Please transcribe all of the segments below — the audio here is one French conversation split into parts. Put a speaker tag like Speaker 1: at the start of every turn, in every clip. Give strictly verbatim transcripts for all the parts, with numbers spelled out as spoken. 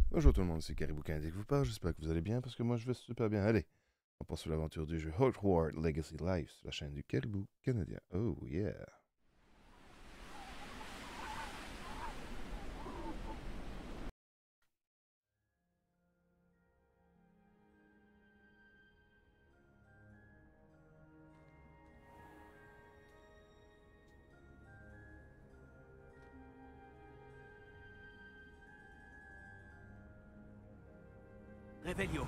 Speaker 1: Bonjour tout le monde, c'est Caribou Candy qui vous parle, j'espère que vous allez bien parce que moi je vais super bien. Allez, on poursuit l'aventure du jeu Hot War Legacy Life sur la chaîne du Caribou Canadien. Oh yeah!
Speaker 2: Revelio.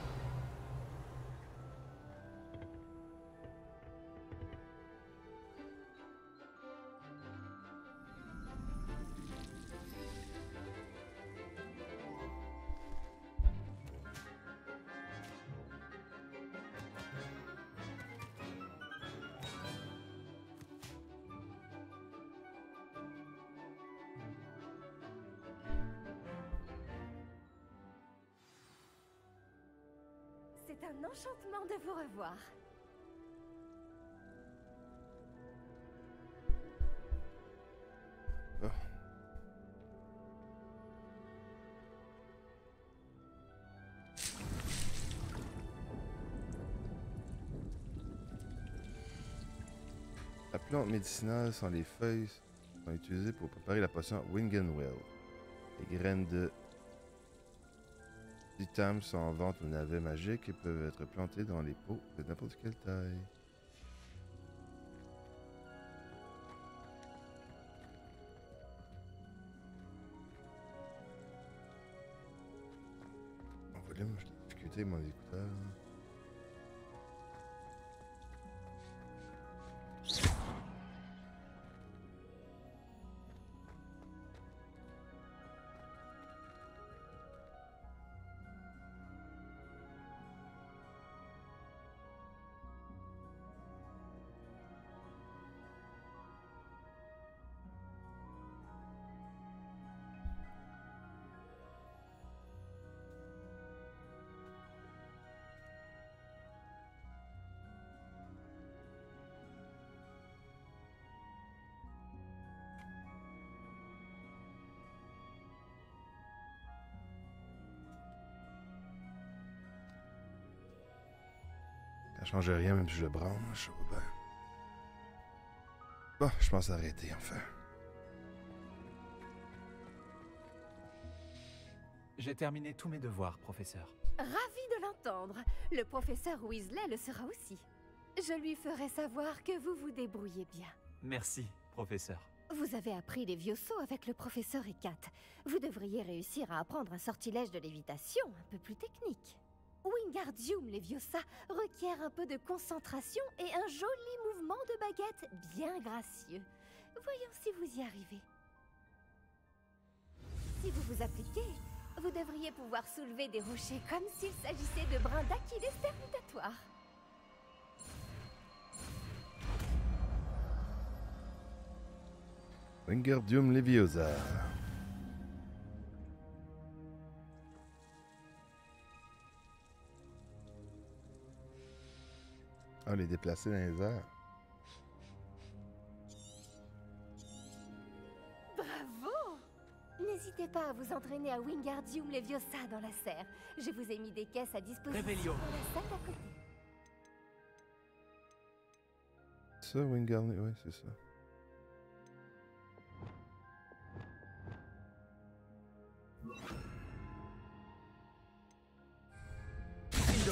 Speaker 3: C'est un enchantement de vous revoir.
Speaker 1: Oh. La plante médicinale sans les feuilles sont utilisées pour préparer la potion Wingenwell. Les graines de Titam sont en vente au navet magique et peuvent être plantées dans les pots de n'importe quelle taille. Mon volume, j'ai des difficultés avec mon écouteur. Ça change rien même si je le branle, je sais pas bien. Bon, je pense arrêter enfin.
Speaker 2: J'ai terminé tous mes devoirs, professeur.
Speaker 3: Ravi de l'entendre. Le professeur Weasley le sera aussi. Je lui ferai savoir que vous vous débrouillez bien.
Speaker 2: Merci, professeur.
Speaker 3: Vous avez appris les vieux sauts avec le professeur Hécate. Vous devriez réussir à apprendre un sortilège de lévitation un peu plus technique. Wingardium Leviosa requiert un peu de concentration et un joli mouvement de baguette bien gracieux. Voyons si vous y arrivez. Si vous vous appliquez, vous devriez pouvoir soulever des rochers comme s'il s'agissait de brins d'Achilles permutatoires.
Speaker 1: Wingardium Leviosa. Ah, les déplacer dans les airs.
Speaker 3: Bravo! N'hésitez pas à vous entraîner à Wingardium Leviosa dans la serre. Je vous ai mis des caisses à disposition
Speaker 2: Revelio.
Speaker 3: dans la salle d'à côté.
Speaker 1: Ça, Wingardium, ouais, c'est ça.
Speaker 2: Indo.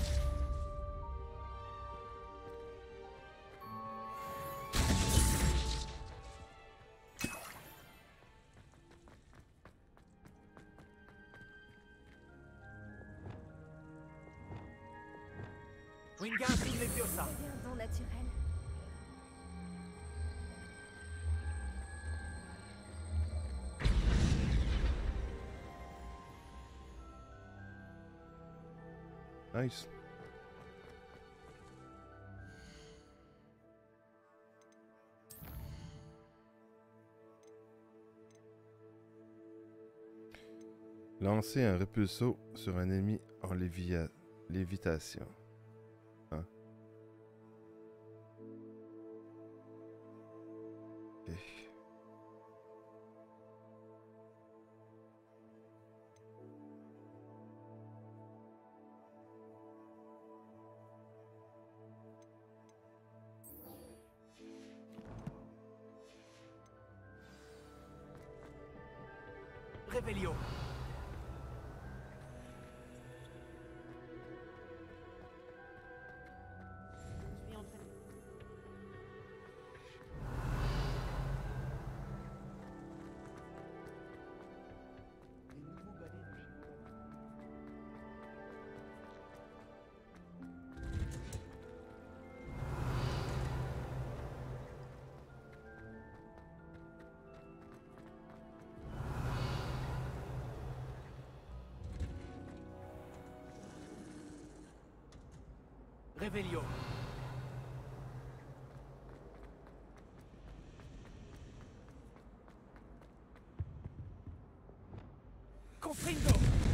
Speaker 2: Wingardium Leviosa.
Speaker 3: Vous avez un don naturel.
Speaker 1: Nice. Lancer un repulso sur un ennemi en lévia... lévitation. Hein? Ok.
Speaker 2: Réveillon.
Speaker 4: Je suis en train de...
Speaker 2: Les nouveaux balais de chez Réveillon. Confringo.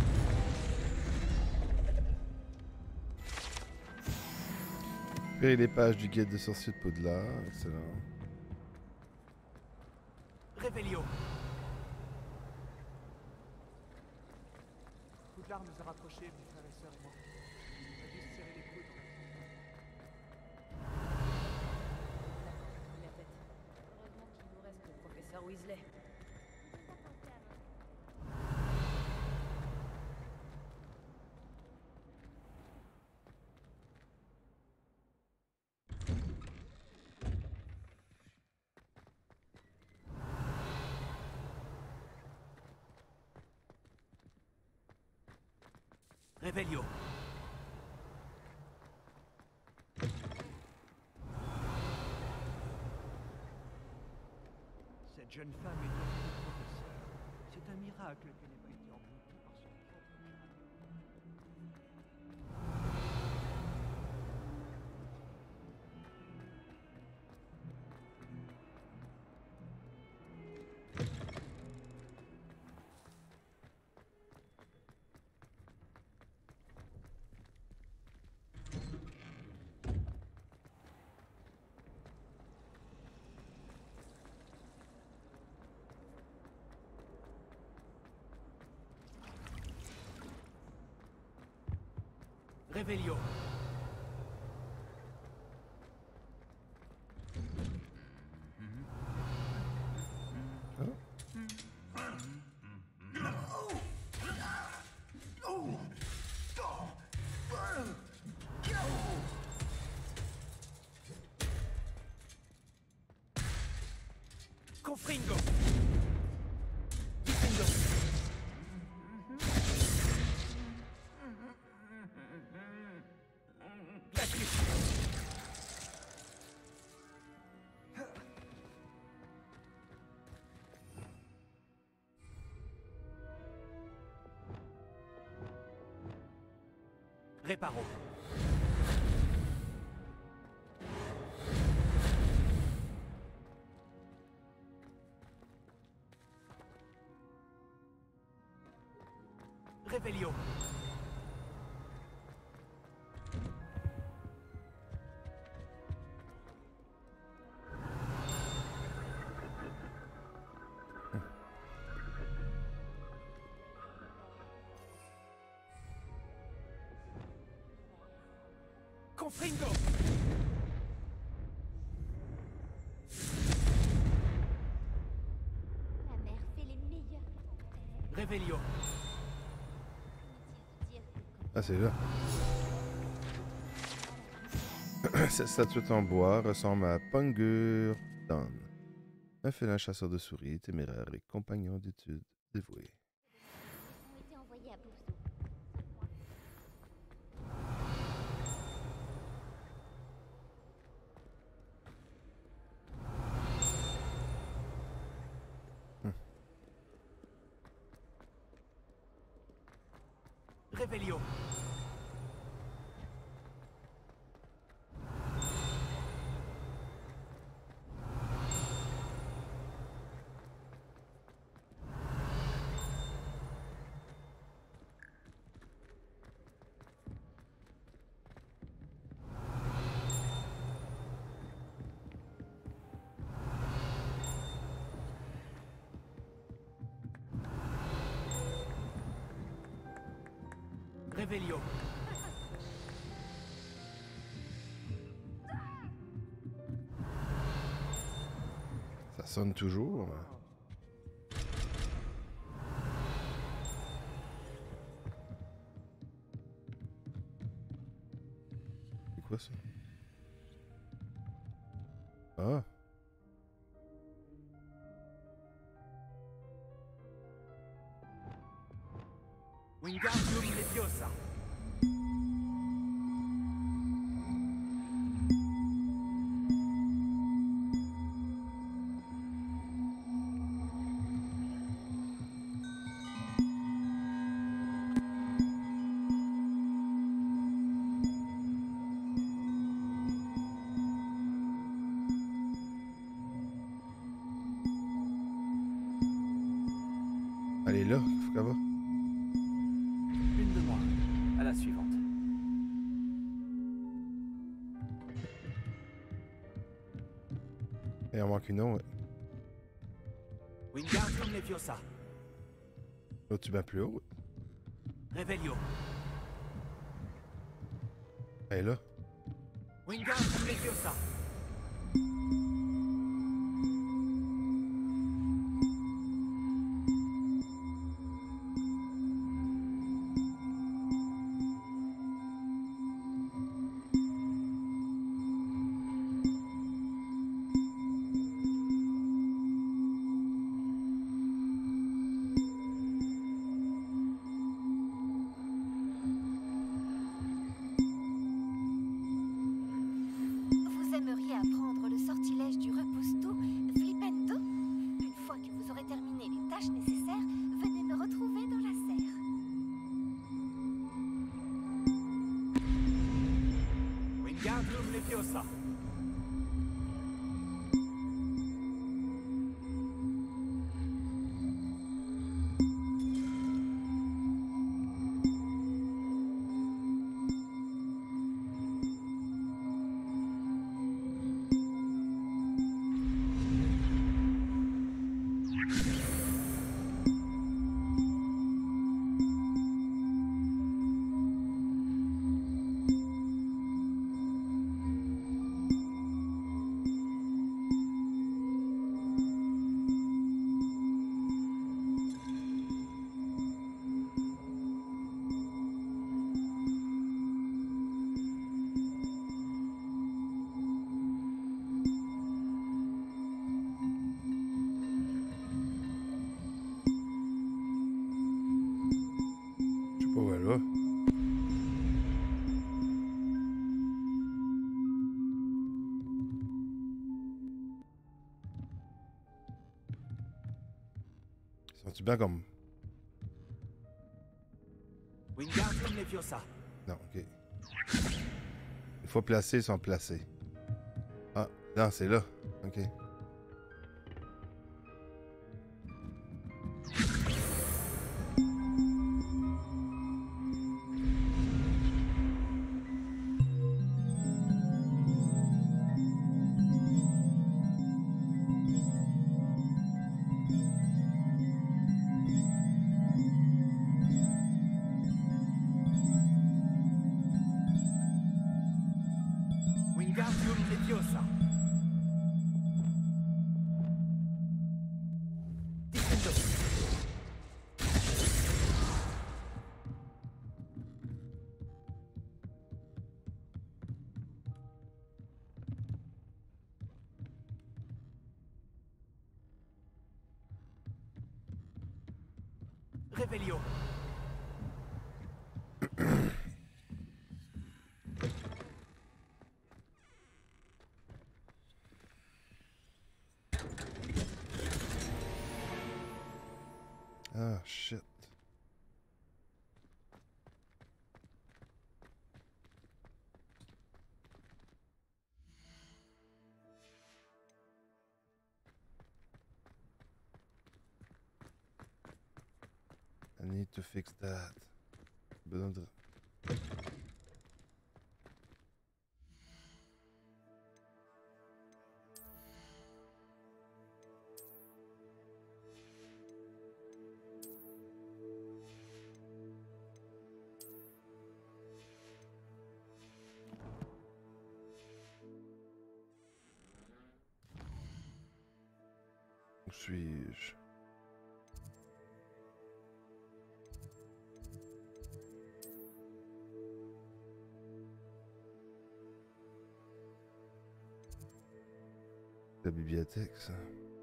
Speaker 1: Récupérer les pages du guide de sorcier de Poudlard. Excellent.
Speaker 2: Réveillon. Poudlard nous a rapprochés, mon frère et sœur et moi. On a dû se serrer les coudes.
Speaker 4: La tête. Heureusement qu'il nous reste le professeur Weasley.
Speaker 2: Réveillon. Cette jeune femme est devenue professeure. C'est un miracle qu'elle n'ait pas été engloutie par son propre miracle. Réveillon. Confringo. Diffindo. Glacius. Réparo. Réveillon. Confringo.
Speaker 5: La mère fait les meilleurs.
Speaker 2: Réveillon.
Speaker 1: Ah, c'est là. Cette statuette en bois ressemble à Pungur Don, un félin chasseur de souris, téméraire et compagnon d'études dévoué.
Speaker 5: Ont été envoyés à Bouffe.
Speaker 2: Réveillon. Réveillon.
Speaker 1: Ça sonne toujours. quoi ça? Ah.
Speaker 2: Wingardium Leviosa.
Speaker 1: Elle est là, faut qu'elle va.
Speaker 2: Une de moins. À la suivante.
Speaker 1: Il en manque une autre. Ouais.
Speaker 2: Wingardium Leviosa.
Speaker 1: Là, tu vas plus haut. Ouais.
Speaker 2: Revelio.
Speaker 1: Elle est là.
Speaker 2: Wingardium Leviosa.
Speaker 3: Vous aimeriez apprendre le sortilège du reposto, Flipendo? Une fois que vous aurez terminé les tâches nécessaires, venez me retrouver dans la serre.
Speaker 2: Wingardium Leviosa.
Speaker 1: Je sais pas où elle va. Sont-ils bien comme...
Speaker 2: Wingardium Leviosa.
Speaker 1: Non, ok. Une fois placés, ils sont placés. Ah, non, c'est là. Ok.
Speaker 2: Wingardium Leviosa. Difendo. Revelio.
Speaker 1: Ah, shit. I need to fix that. Besoin de... Où suis-je? La bibliothèque, ça.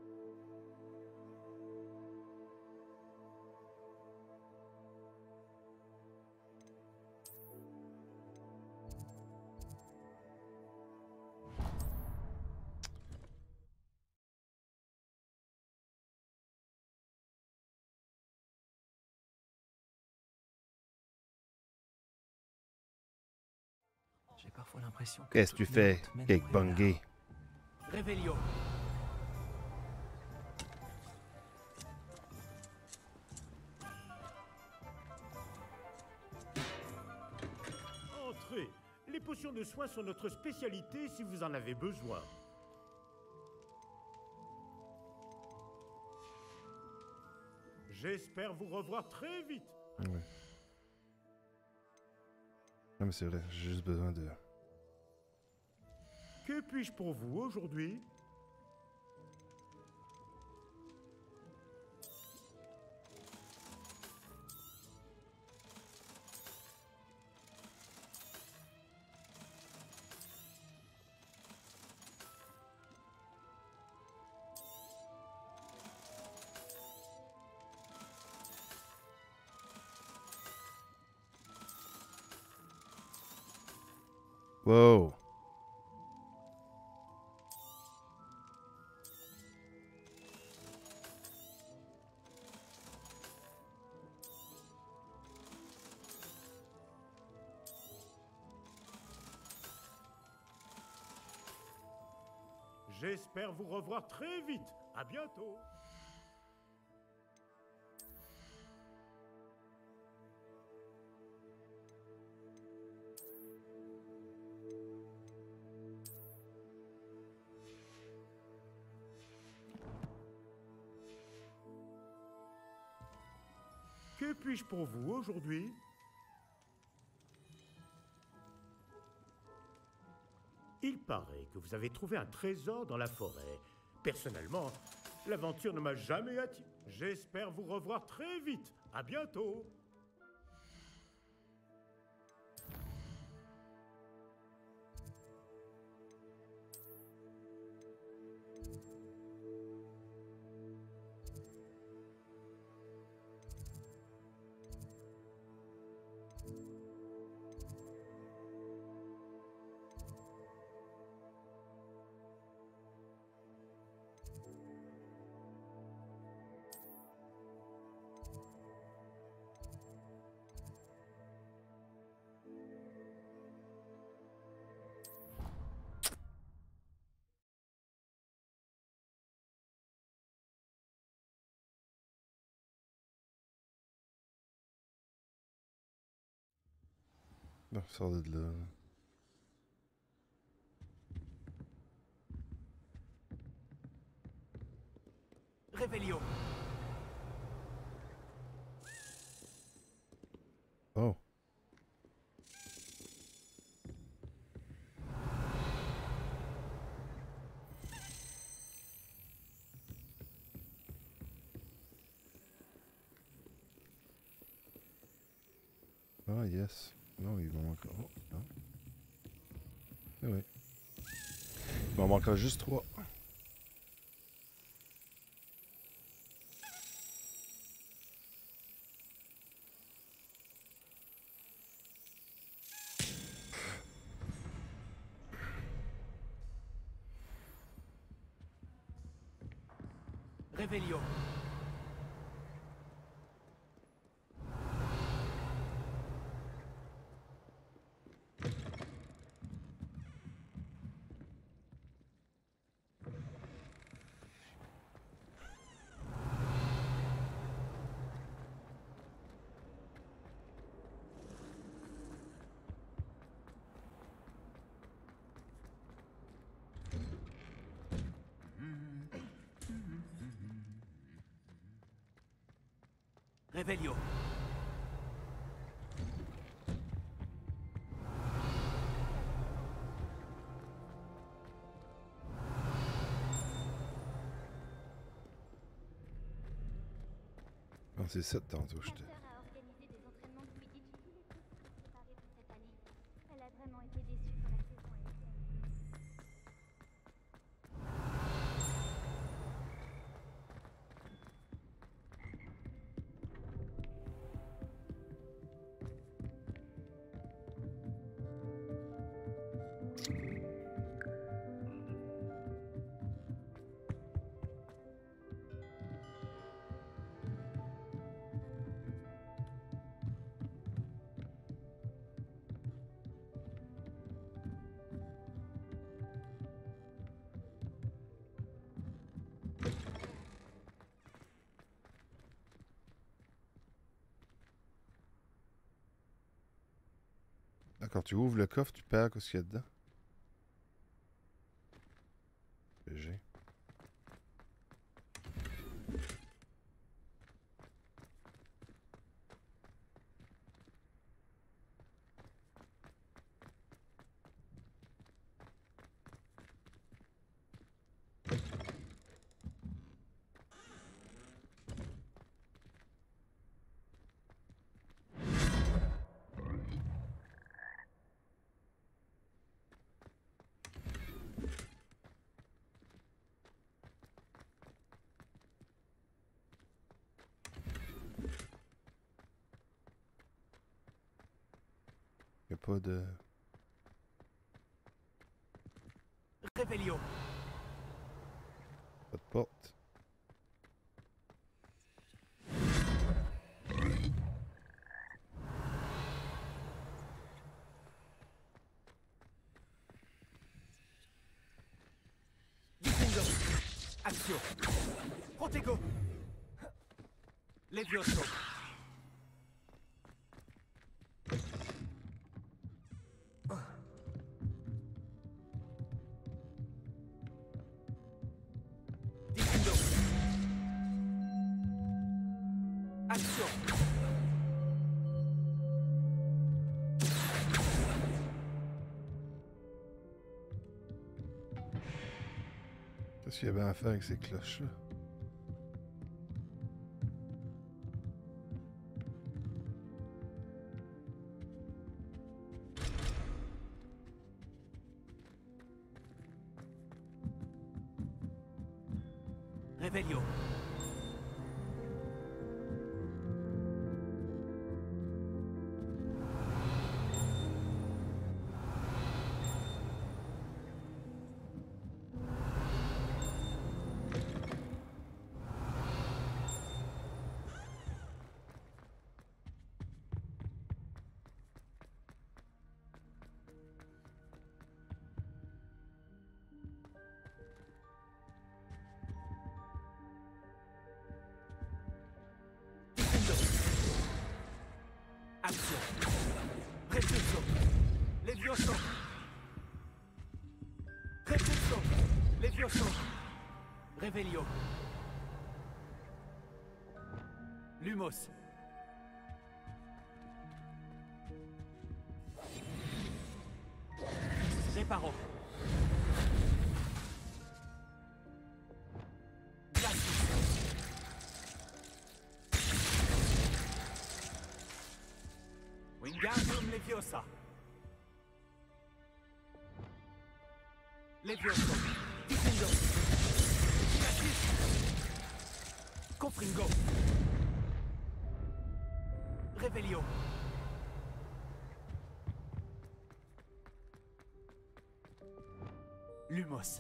Speaker 2: J'ai parfois l'impression que
Speaker 1: Qu'est-ce que tu
Speaker 2: toutes mes
Speaker 1: fais,
Speaker 2: routes mènent
Speaker 1: Cake
Speaker 2: au Réveillard.
Speaker 1: Bungay?
Speaker 2: Réveillon.
Speaker 6: Entrez. Les potions de soins sont notre spécialité si vous en avez besoin. J'espère vous revoir très vite.
Speaker 1: Ouais. Non mais c'est vrai, j'ai juste besoin de...
Speaker 6: Que puis-je pour vous aujourd'hui?
Speaker 1: Wow!
Speaker 6: J'espère vous revoir très vite. À bientôt. Que puis-je pour vous aujourd'hui? Il paraît que vous avez trouvé un trésor dans la forêt. Personnellement, l'aventure ne m'a jamais attiré. J'espère vous revoir très vite. À bientôt.
Speaker 1: Non, sors de là.
Speaker 2: Réveillon.
Speaker 1: Oh! Ah, yes. Non, il m'en manque... Oh, non. Ah ouais. Il m'en manquera juste trois.
Speaker 2: Réveillon. Réveillon.
Speaker 1: Ah, c'est sept tantôt, je
Speaker 5: Ma
Speaker 1: te...
Speaker 5: sœur a organisé des entraînements de Quidditch tous les cours pour se préparer pour cette année. Elle a vraiment été déçue quand la saison a été annulée.
Speaker 1: Ah, quand tu ouvres le coffre, tu perds ce qu'il y a dedans. G. Il n'y a pas de...
Speaker 2: Revelio.
Speaker 1: pas de porte.
Speaker 2: Difendo. Accio. Protego. Levioso. Difendo. Accio.
Speaker 1: Qu'est-ce qu'il y avait à faire avec ces cloches-là?
Speaker 2: Revelio. Accio. Repulso. Levioso. Repulso. Levioso. Revelio. Lumos. Reparo. Wingardium Leviosa. Levioso. Difendo. Confringo. Revelio. Lumos.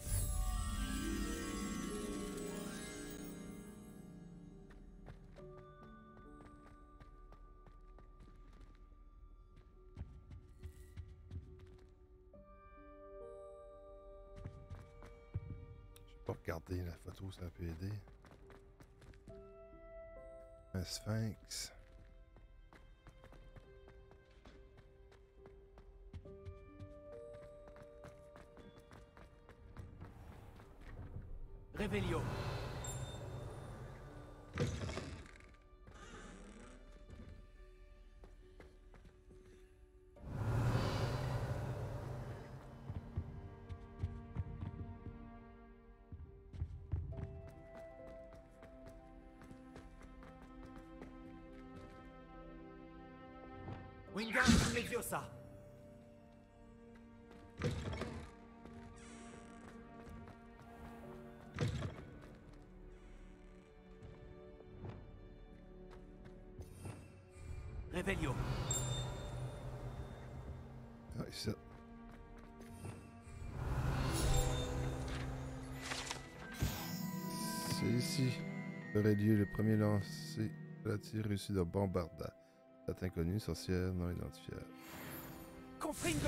Speaker 1: Pas regarder la photo, ça peut aider. Un sphinx.
Speaker 2: Revelio. Wingardium Leviosa. Revelio.
Speaker 1: Ah, ici. C'est ici aurait lieu le premier lancer de la tir réussi de Bombarda. Date inconnue, sorcière non identifiable.
Speaker 2: Confringo.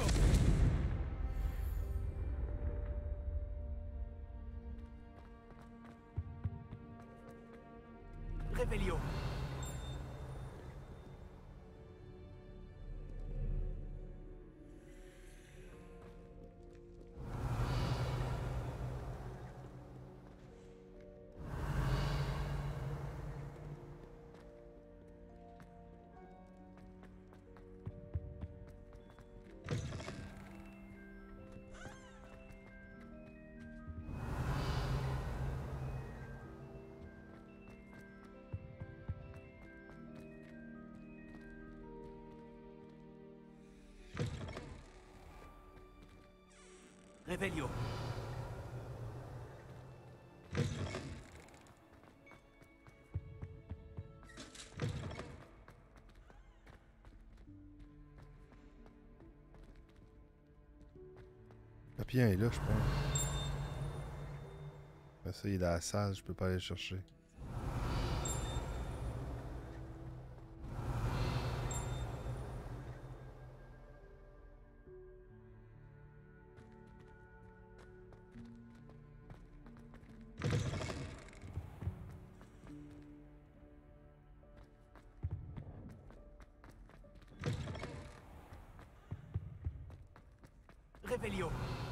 Speaker 2: Revelio. Revelio.
Speaker 1: Papillon est là, je pense. Ben ça, il est dans la salle, je peux pas aller le chercher.
Speaker 2: Revelio.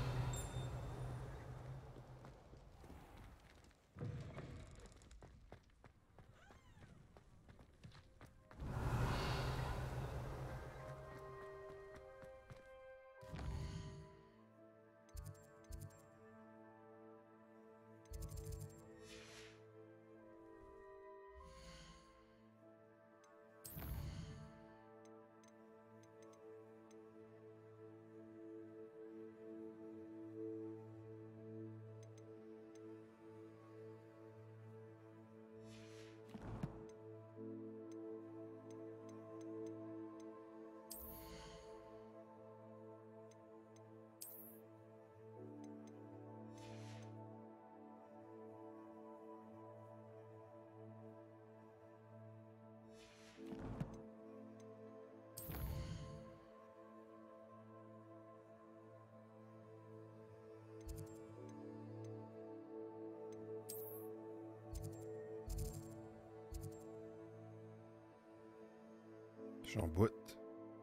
Speaker 2: Je suis en boîte.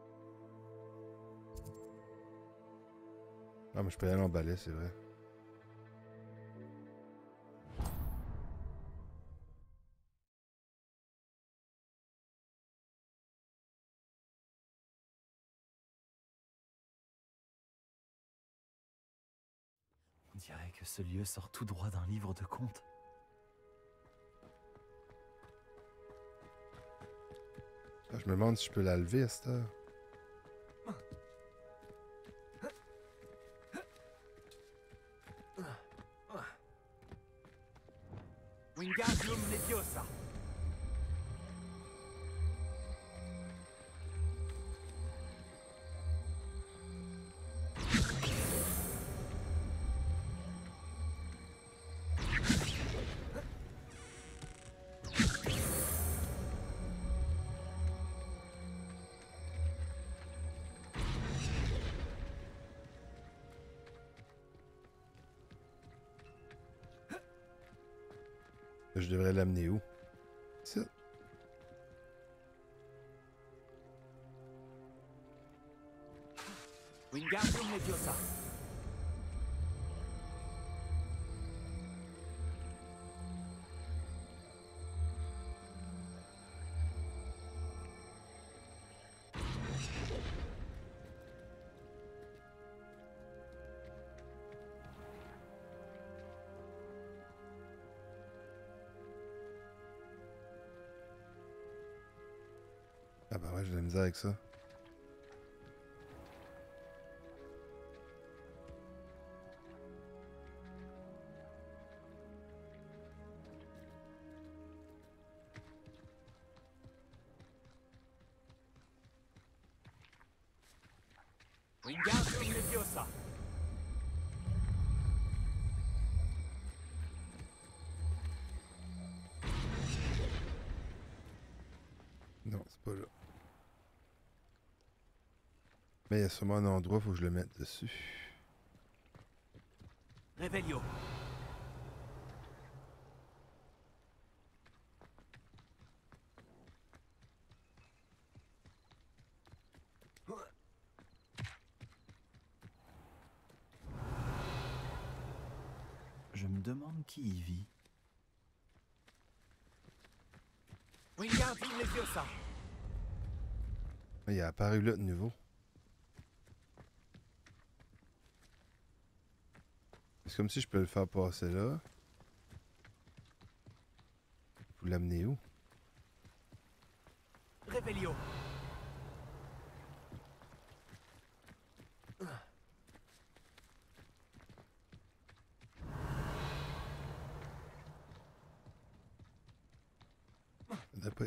Speaker 2: Ah, mais je peux aller en balai, c'est vrai. On dirait que ce lieu sort tout droit d'un livre de contes.
Speaker 1: Ah, je me demande si je peux la lever à cette heure.
Speaker 2: Wingardium Leviosa.
Speaker 1: Je devrais l'amener où? Ça.
Speaker 2: Wingardium Leviosa.
Speaker 1: Ah bah ouais, j'ai de la misère avec ça.
Speaker 2: Wingardium Leviosa.
Speaker 1: Non, c'est pas là. Mais il y a sûrement un endroit, il faut que je le mette dessus.
Speaker 2: Revelio. Je me demande qui y vit. Wingardium Leviosa.
Speaker 1: Il est apparu là de nouveau. C'est comme si je peux le faire passer là. Vous l'amenez où?
Speaker 2: Revelio.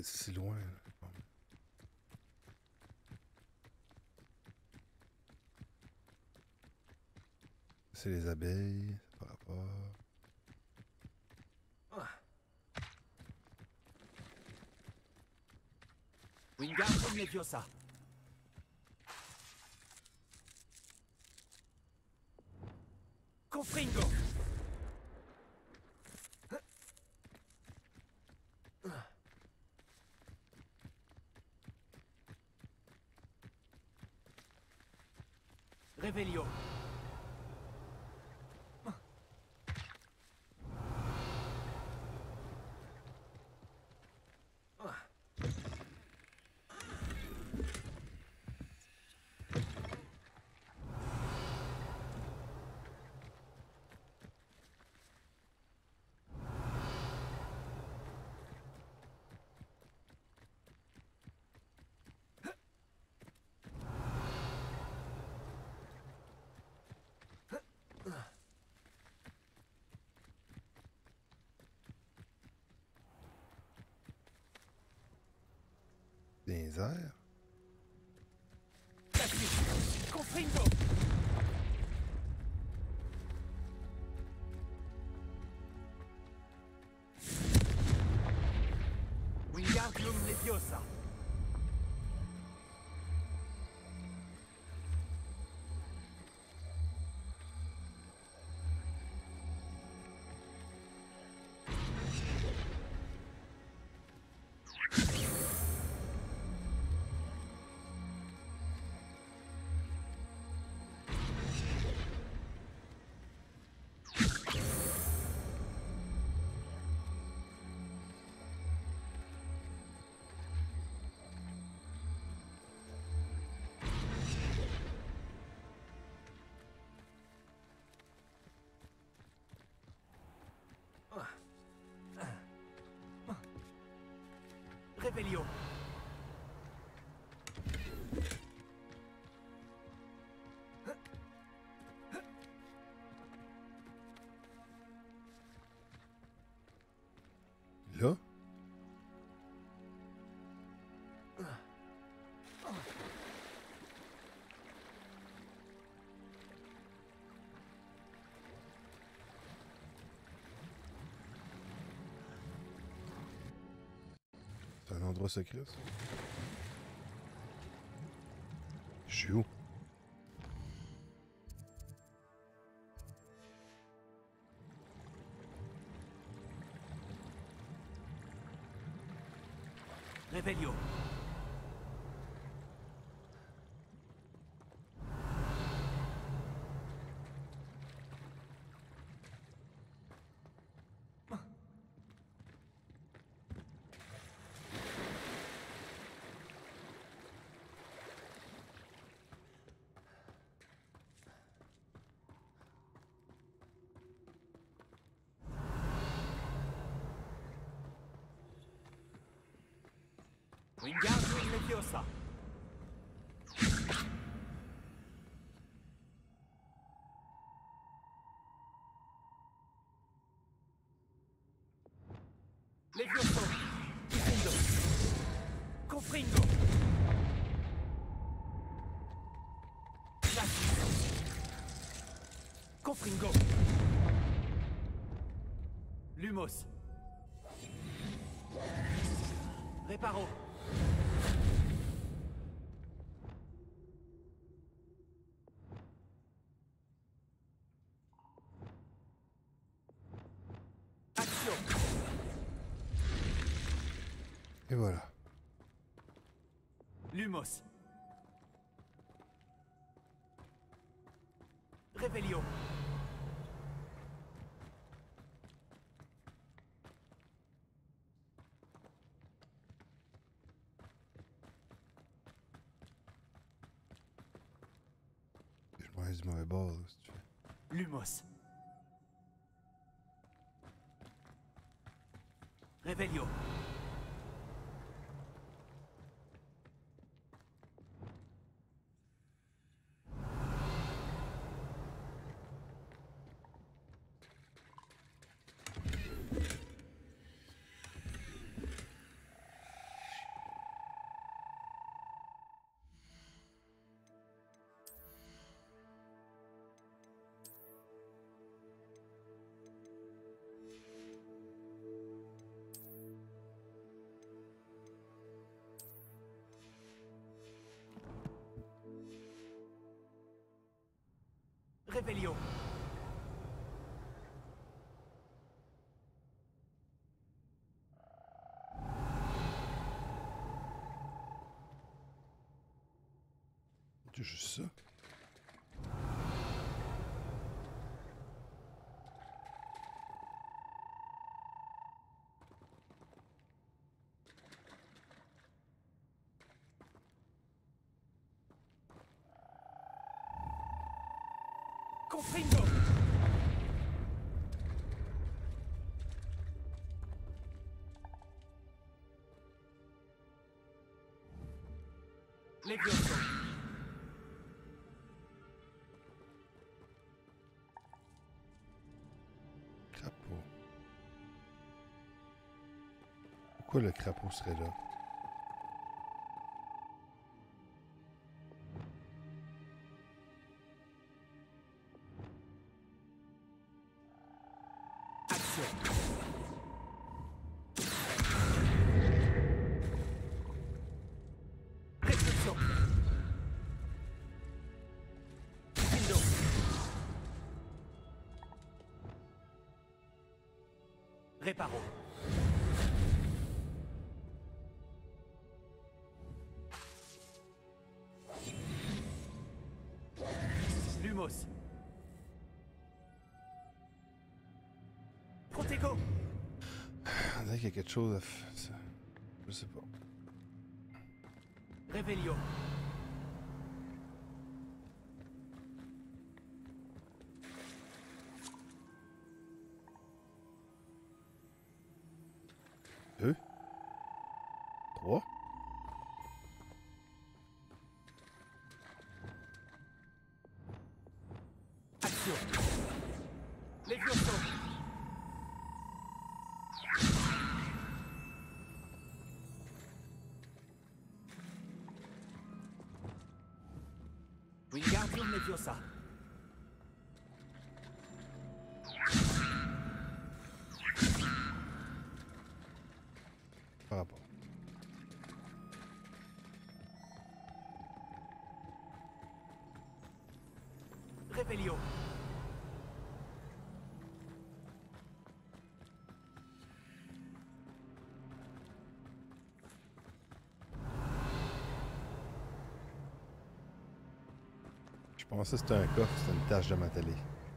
Speaker 1: c'est si loin. Bon. C'est les abeilles, par rapport.
Speaker 2: Wingardium Leviosa. Confringo. Revelio.
Speaker 1: Des airs.
Speaker 2: Confringo. Wingardium Leviosa. Revelio.
Speaker 1: Là? C'est un endroit secret, ça? Je suis où?
Speaker 2: Revelio. Wingardium Leviosa. Levioso. Confringo. Confringo. Confringo. Lumos. Reparo. Action.
Speaker 1: Et voilà.
Speaker 2: Lumos. Revelio.
Speaker 1: Je m'en vais du mauvais bord, là, si tu veux.
Speaker 2: Lumos. Revelio. Réveillon.
Speaker 1: C'est juste ça.
Speaker 2: Confringo. Levioso.
Speaker 1: Crapaud. Pourquoi le crapaud serait là?
Speaker 2: Action. Réflexion. Indo. Réparo. Lumos. Protego.
Speaker 1: On dirait qu'il y a quelque chose à faire. Ça. Je sais pas.
Speaker 2: Réveillon.
Speaker 1: Deux. Trois.
Speaker 2: Action. Levioso. Wingardium Leviosa.
Speaker 1: Par rapport.
Speaker 2: Réveillon.
Speaker 1: Je pensais que c'était un coffre, c'était une tâche de ma télé.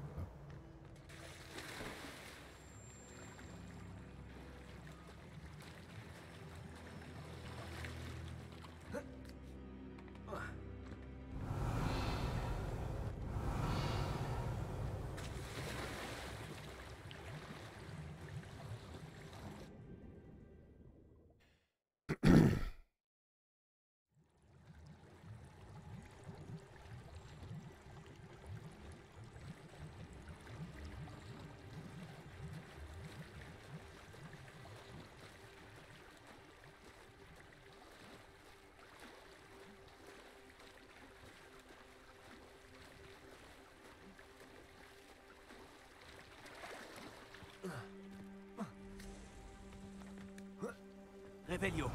Speaker 2: Réveillon.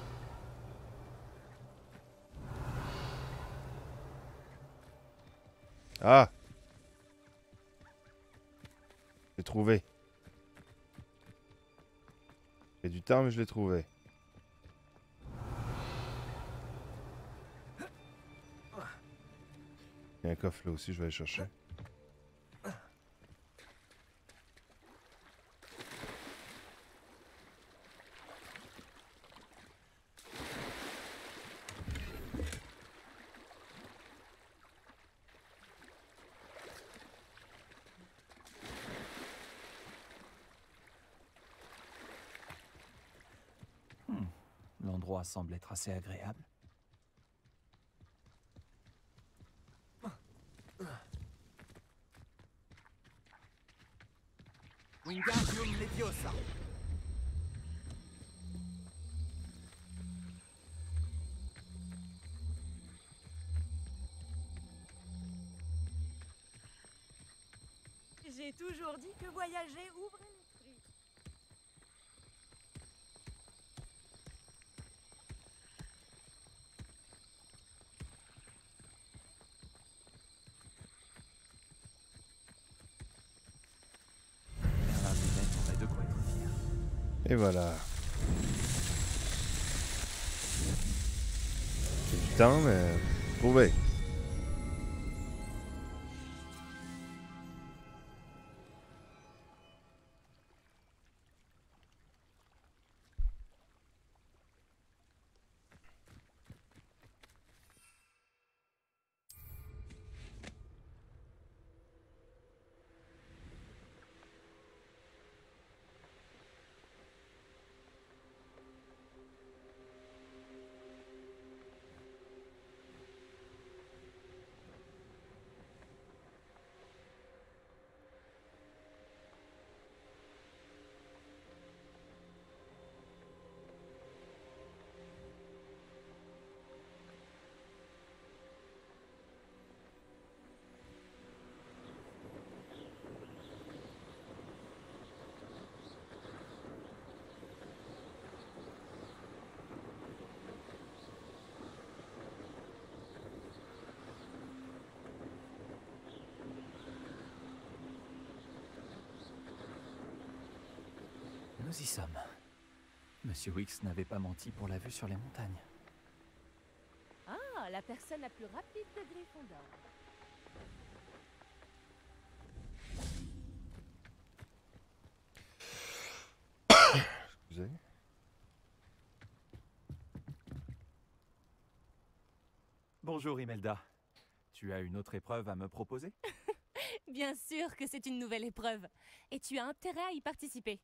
Speaker 1: Ah! J'ai trouvé. J'ai du temps, mais je l'ai trouvé. Il y a un coffre là aussi, je vais aller chercher.
Speaker 2: L'endroit semble être assez agréable. Wingardium Leviosa.
Speaker 4: J'ai toujours dit que voyager ouvrait l'esprit.
Speaker 1: Et voilà. C'est du temps, mais trouvé.
Speaker 2: Nous y sommes. Monsieur Wicks n'avait pas menti pour la vue sur les montagnes.
Speaker 4: Ah, la personne la plus rapide de Gryffondor.
Speaker 1: Excusez.
Speaker 2: Bonjour Imelda. Tu as une autre épreuve à me proposer?
Speaker 4: Bien sûr que c'est une nouvelle épreuve. Et tu as intérêt à y participer.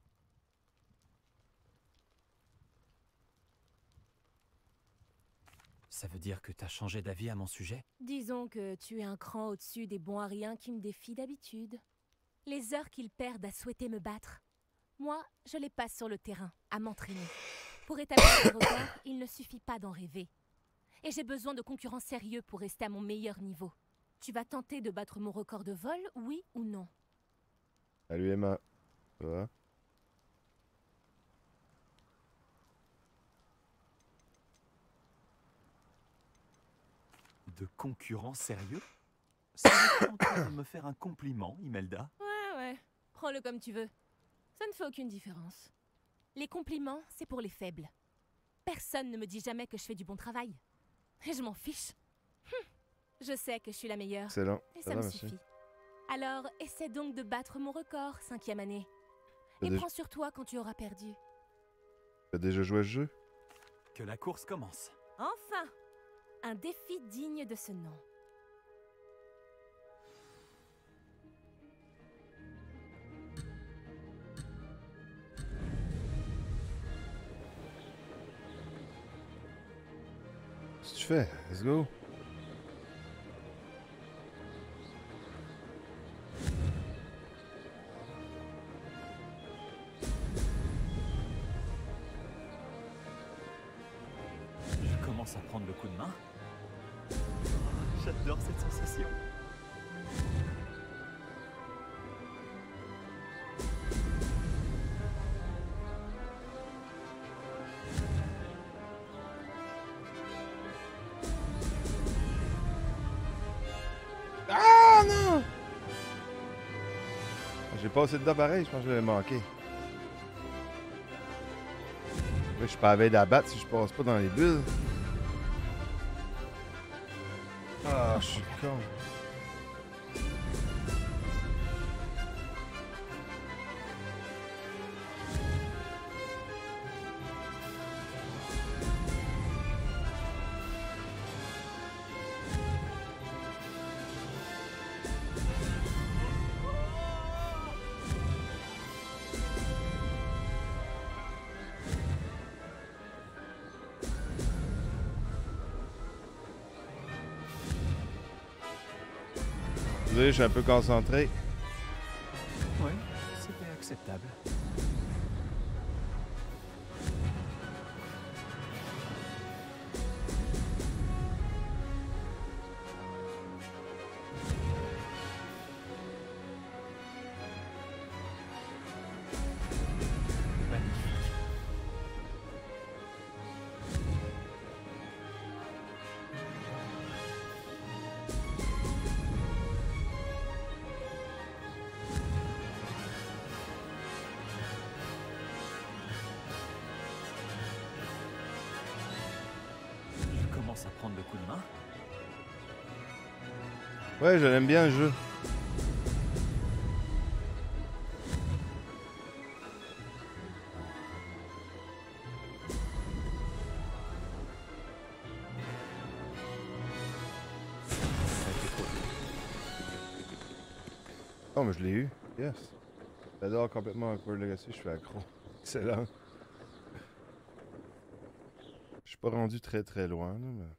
Speaker 2: Ça veut dire que t'as changé d'avis à mon sujet?
Speaker 4: Disons que tu es un cran au-dessus des bons à rien qui me défient d'habitude. Les heures qu'ils perdent à souhaiter me battre. Moi, je les passe sur le terrain, à m'entraîner. Pour établir un record, il ne suffit pas d'en rêver. Et j'ai besoin de concurrents sérieux pour rester à mon meilleur niveau. Tu vas tenter de battre mon record de vol, oui ou non?
Speaker 1: Salut Emma. Ça va?
Speaker 2: De concurrents sérieux? Ça veut en train de me faire un compliment, Imelda?
Speaker 4: Ouais, ouais. Prends-le comme tu veux. Ça ne fait aucune différence. Les compliments, c'est pour les faibles. Personne ne me dit jamais que je fais du bon travail. Et je m'en fiche. Hum. Je sais que je suis la meilleure.
Speaker 1: Excellent.
Speaker 4: Et
Speaker 1: Ça
Speaker 4: ça
Speaker 1: va,
Speaker 4: me
Speaker 1: merci.
Speaker 4: suffit. Alors, essaie donc de battre mon record, cinquième année.
Speaker 1: T'as
Speaker 4: Et
Speaker 1: déjà...
Speaker 4: prends sur toi quand tu auras perdu.
Speaker 1: T'as déjà joué à ce jeu?
Speaker 2: Que la course commence.
Speaker 4: Enfin! Un défi digne de ce nom.
Speaker 1: Qu'est-ce que tu fais? Let's go.
Speaker 2: Je commence à prendre le coup de main. J'adore cette sensation.
Speaker 1: Ah non! J'ai passé dedans pareil, je pense que je l'avais manqué. Là, je suis pas à veille d'abattre si je passe pas dans les bulles. Ah, je suis con. Désolé, je suis un peu concentré.
Speaker 2: Oui, c'était acceptable. Magnifique.
Speaker 7: commence à prendre le coup de main.
Speaker 1: Ouais, je l'aime bien le jeu.
Speaker 7: Ça a été trop dur.
Speaker 1: Oh, mais je l'ai eu. Yes. J'adore complètement Hogwarts Legacy, je suis accro. Excellent. Je suis pas rendu très très loin, là, mais...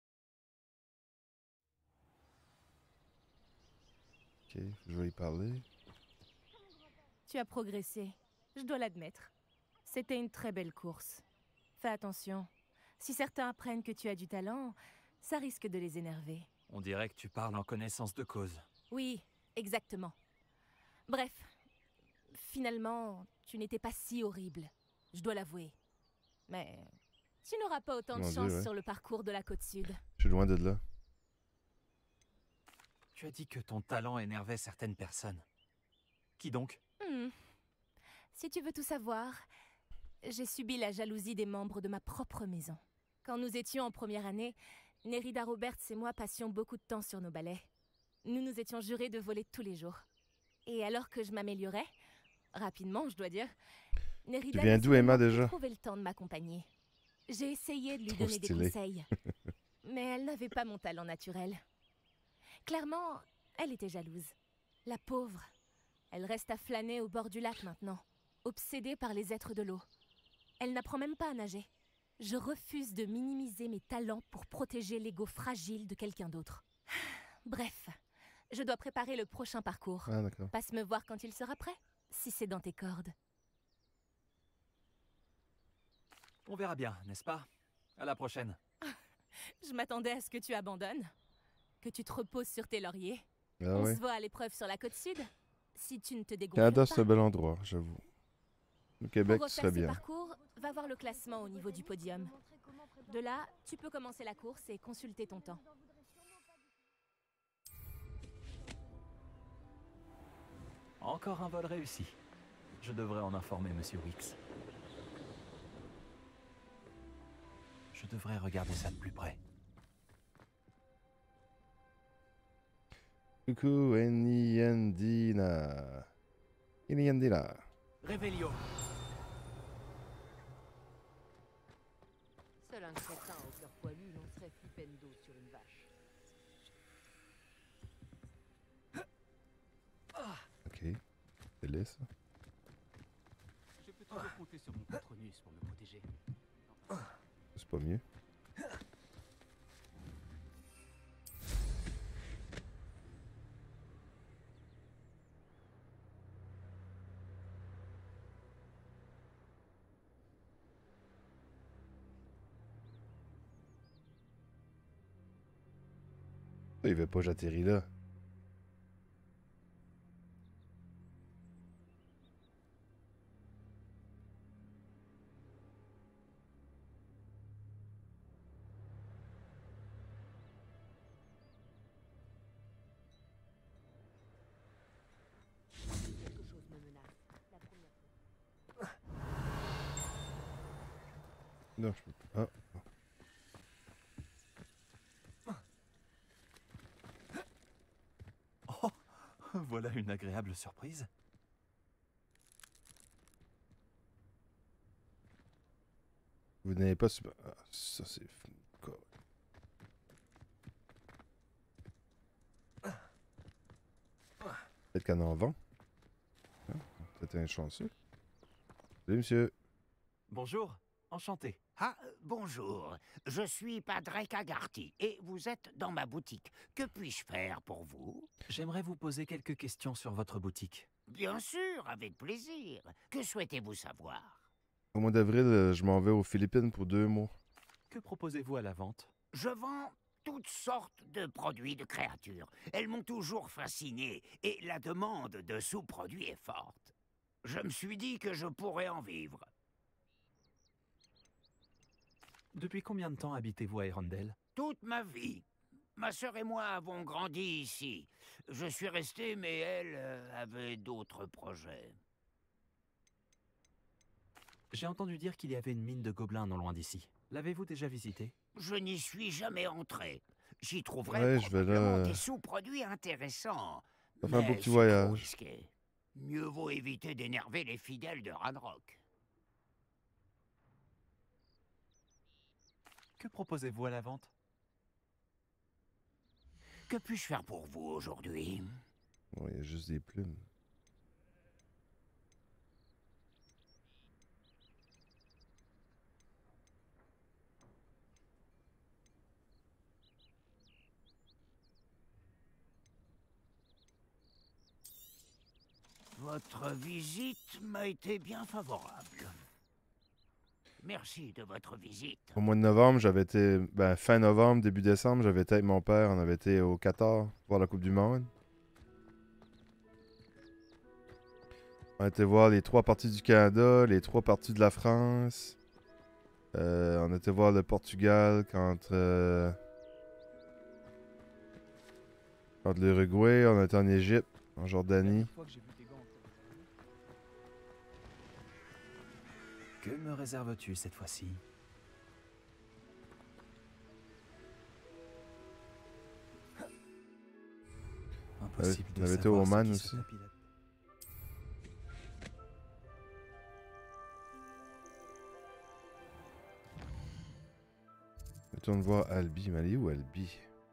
Speaker 1: Ok, je vais y parler.
Speaker 4: Tu as progressé, je dois l'admettre. C'était une très belle course. Fais attention. Si certains apprennent que tu as du talent, ça risque de les énerver.
Speaker 7: On dirait que tu parles en connaissance de cause.
Speaker 4: Oui, exactement. Bref, finalement, tu n'étais pas si horrible, je dois l'avouer. Mais tu n'auras pas autant de
Speaker 1: Mon Dieu,
Speaker 4: chance
Speaker 1: ouais.
Speaker 4: sur le parcours de la côte sud.
Speaker 1: Je suis loin de là.
Speaker 7: Tu as dit que ton talent énervait certaines personnes. Qui donc?
Speaker 4: Hmm. Si tu veux tout savoir, j'ai subi la jalousie des membres de ma propre maison. Quand nous étions en première année, Nerida Roberts et moi passions beaucoup de temps sur nos balais. Nous nous étions jurés de voler tous les jours. Et alors que je m'améliorais, rapidement je dois dire, Nerida
Speaker 1: Tu viens d'où, Emma,
Speaker 4: n'a
Speaker 1: déjà?
Speaker 4: trouvé le temps de m'accompagner. J'ai essayé de lui
Speaker 1: Trop
Speaker 4: donner
Speaker 1: stylé.
Speaker 4: des conseils, mais elle n'avait pas mon talent naturel. Clairement, elle était jalouse. La pauvre. Elle reste à flâner au bord du lac maintenant, obsédée par les êtres de l'eau. Elle n'apprend même pas à nager. Je refuse de minimiser mes talents pour protéger l'ego fragile de quelqu'un d'autre. Bref, je dois préparer le prochain parcours.
Speaker 1: Ah, d'accord.
Speaker 4: Passe me voir quand il sera prêt, si c'est dans tes cordes.
Speaker 7: On verra bien, n'est-ce pas? À la prochaine.
Speaker 4: Je m'attendais à ce que tu abandonnes, que tu te reposes sur tes lauriers.
Speaker 1: Ah
Speaker 4: On
Speaker 1: ouais.
Speaker 4: se voit à l'épreuve sur la côte sud, si tu ne te dégonfles
Speaker 1: Canada,
Speaker 4: pas.
Speaker 1: c'est un bel endroit, j'avoue. Le Québec,
Speaker 4: Pour
Speaker 1: ce
Speaker 4: refaire
Speaker 1: serait
Speaker 4: ce
Speaker 1: bien.
Speaker 4: parcours, va voir le classement au niveau du podium. De là, tu peux commencer la course et consulter ton temps.
Speaker 7: Encore un vol réussi. Je devrais en informer Monsieur Wicks. Je devrais regarder ça de plus près.
Speaker 1: Coucou, Eniandina. Eniandina.
Speaker 7: Réveillon.
Speaker 8: Seul un crétin au cœur poilu lancerait Flipendo sur une vache.
Speaker 1: Ok. C'est laid, ça.
Speaker 2: Je peux toujours compter sur mon patronus pour me protéger.
Speaker 1: C'est pas mieux. Il veut pas que j'atterris là.
Speaker 8: Quelque chose me menace. La première fois.
Speaker 1: Non, je peux pas. Ah.
Speaker 7: Oh, voilà une agréable surprise.
Speaker 1: Vous n'avez pas super... Ah, ça c'est... Quoi. Peut-être qu'elle en vend. Ah, peut-être un chanceux. Salut, monsieur.
Speaker 7: Bonjour, enchanté.
Speaker 9: Ah, euh, bonjour. Je suis Padraig Haggerty et vous êtes dans ma boutique. Que puis-je faire pour vous?
Speaker 7: J'aimerais vous poser quelques questions sur votre boutique.
Speaker 9: Bien sûr, avec plaisir. Que souhaitez-vous savoir?
Speaker 1: Au mois d'avril, euh, je m'en vais aux Philippines pour deux mois.
Speaker 7: Que proposez-vous à la vente?
Speaker 9: Je vends toutes sortes de produits de créatures. Elles m'ont toujours fasciné et la demande de sous-produits est forte. Je me suis dit que je pourrais en vivre.
Speaker 7: Depuis combien de temps habitez-vous à Arendelle?
Speaker 9: Toute ma vie. Ma sœur et moi avons grandi ici. Je suis resté, mais elle euh, avait d'autres projets.
Speaker 7: J'ai entendu dire qu'il y avait une mine de gobelins non loin d'ici. L'avez-vous déjà visitée?
Speaker 9: Je n'y suis jamais entré. J'y trouverai
Speaker 1: Ouais, je vais
Speaker 9: probablement
Speaker 1: là.
Speaker 9: des sous-produits intéressants.
Speaker 1: Ça fait un beau
Speaker 9: Mais
Speaker 1: petit
Speaker 9: c'est trop
Speaker 1: voyage.
Speaker 9: risqué. Mieux vaut éviter d'énerver les fidèles de Ranrock.
Speaker 7: Que proposez-vous à la vente?
Speaker 9: Que puis-je faire pour vous aujourd'hui?
Speaker 1: Bon, il y a juste des plumes.
Speaker 9: Votre visite m'a été bien favorable. Merci de votre visite.
Speaker 1: Au mois de novembre, j'avais été. Ben, fin novembre, début décembre, j'avais été avec mon père. On avait été au Qatar voir la Coupe du Monde. On a été voir les trois parties du Canada, les trois parties de la France. Euh, on a été voir le Portugal contre. Euh, contre l'Uruguay. On a été en Égypte, en Jordanie.
Speaker 7: Que me réserves-tu cette fois-ci? Impossible
Speaker 1: On
Speaker 7: de
Speaker 1: avait été
Speaker 7: savoir
Speaker 1: au
Speaker 7: ce
Speaker 1: Oman
Speaker 7: qui se
Speaker 1: aussi.
Speaker 7: tapit là-
Speaker 1: Retourne voir Albi. Mais elle est où Albi?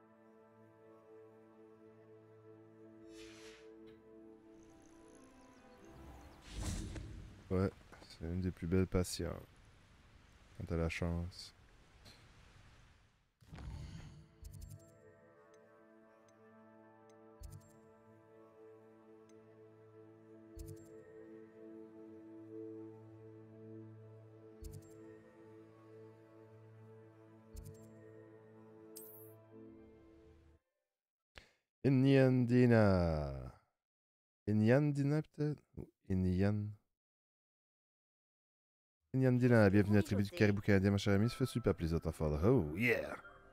Speaker 1: Ouais, c'est une des plus belles patientes. Quand t'as la chance. Inyandina. Inyandina peut-être? Ou Inyan. Inyandina, bienvenue à la tribu du Caribou canadien, ma chère amie. Ça fait super plaisir de t'en faire là. Oh yeah!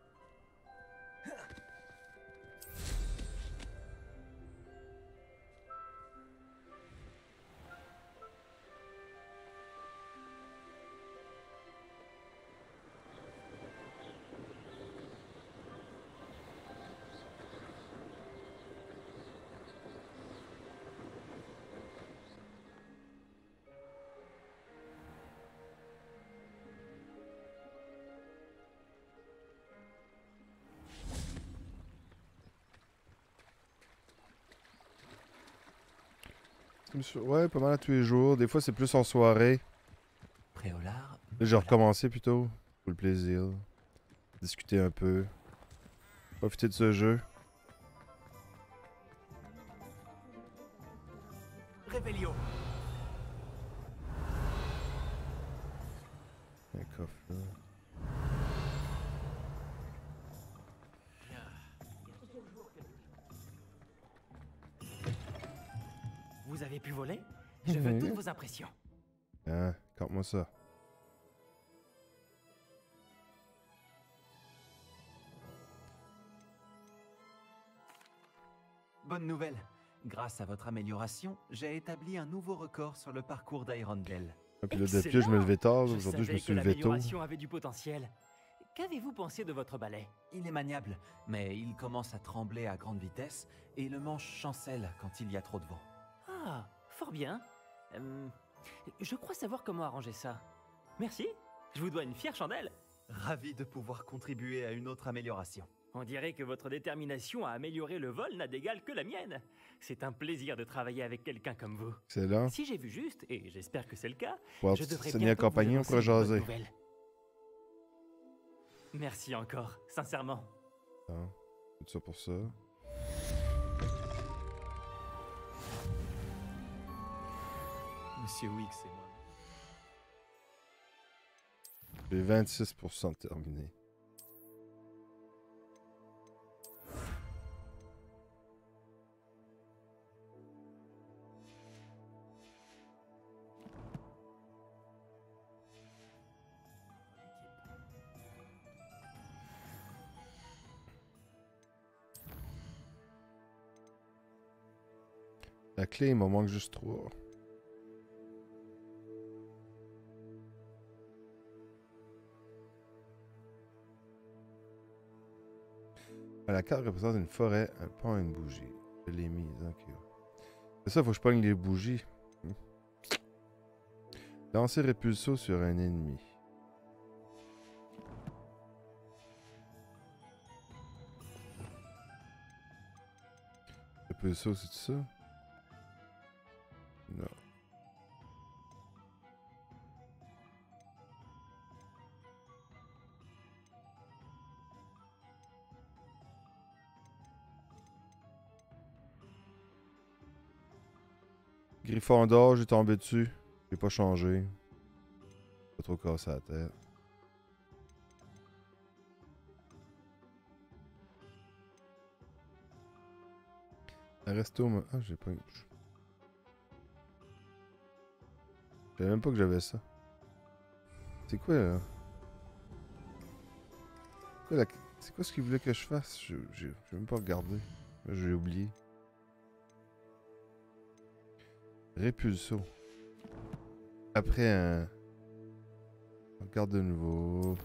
Speaker 1: Ouais, pas mal à tous les jours. Des fois, c'est plus en soirée.
Speaker 7: Préolard.
Speaker 1: Là, j'ai recommencé plutôt. Pour le plaisir. Discuter un peu. Profiter de ce jeu.
Speaker 7: Révélio.
Speaker 1: Un coffre là.
Speaker 10: Vous avez pu voler? Je veux
Speaker 1: Mhm.
Speaker 10: toutes vos impressions.
Speaker 1: Hein, compte-moi ça.
Speaker 7: Bonne nouvelle. Grâce à votre amélioration, j'ai établi un nouveau record sur le parcours d'Irondale.
Speaker 1: Et puis là, depuis, je me levais tard.
Speaker 10: Je
Speaker 1: Aujourd'hui, je me
Speaker 10: savais
Speaker 1: suis
Speaker 10: que
Speaker 1: levé tôt.
Speaker 10: l'amélioration avait du potentiel. Qu'avez-vous pensé de votre balai?
Speaker 7: Il est maniable, mais il commence à trembler à grande vitesse et le manche chancelle quand il y a trop de vent.
Speaker 10: Ah, fort bien. Euh, je crois savoir comment arranger ça. Merci, je vous dois une fière chandelle.
Speaker 7: Ravi de pouvoir contribuer à une autre amélioration.
Speaker 10: On dirait que votre détermination à améliorer le vol n'a d'égal que la mienne. C'est un plaisir de travailler avec quelqu'un comme vous.
Speaker 1: Excellent.
Speaker 10: Si j'ai vu juste, et j'espère que c'est le cas,
Speaker 1: Pour
Speaker 10: je devrais
Speaker 1: s'enseigner
Speaker 10: bientôt vous
Speaker 1: accompagné, on
Speaker 10: annoncer
Speaker 1: pourra
Speaker 10: une bonne
Speaker 1: jaser.
Speaker 10: nouvelle. Merci encore, sincèrement.
Speaker 1: Ah, tout ça pour ça.
Speaker 7: Monsieur Wicks et moi.
Speaker 1: J'ai vingt-six pour cent terminé. La clé, il m'en manque juste trois. Ah, la carte représente une forêt, un pont et une bougie. Je l'ai mise, ok. C'est ça, faut que je pogne les bougies. Hmm. Lancer répulso sur un ennemi. Répulso, c'est ça? Non. Griffon d'or, j'ai tombé dessus. J'ai pas changé. Pas trop cassé la tête. Resto, moi. Ah, j'ai pas. Je savais même pas que j'avais ça. C'est quoi là? C'est quoi, la... C'est quoi ce qu'il voulait que je fasse? Je j'ai même pas regardé. J'ai oublié. Répulso. Après un... On regarde de nouveau.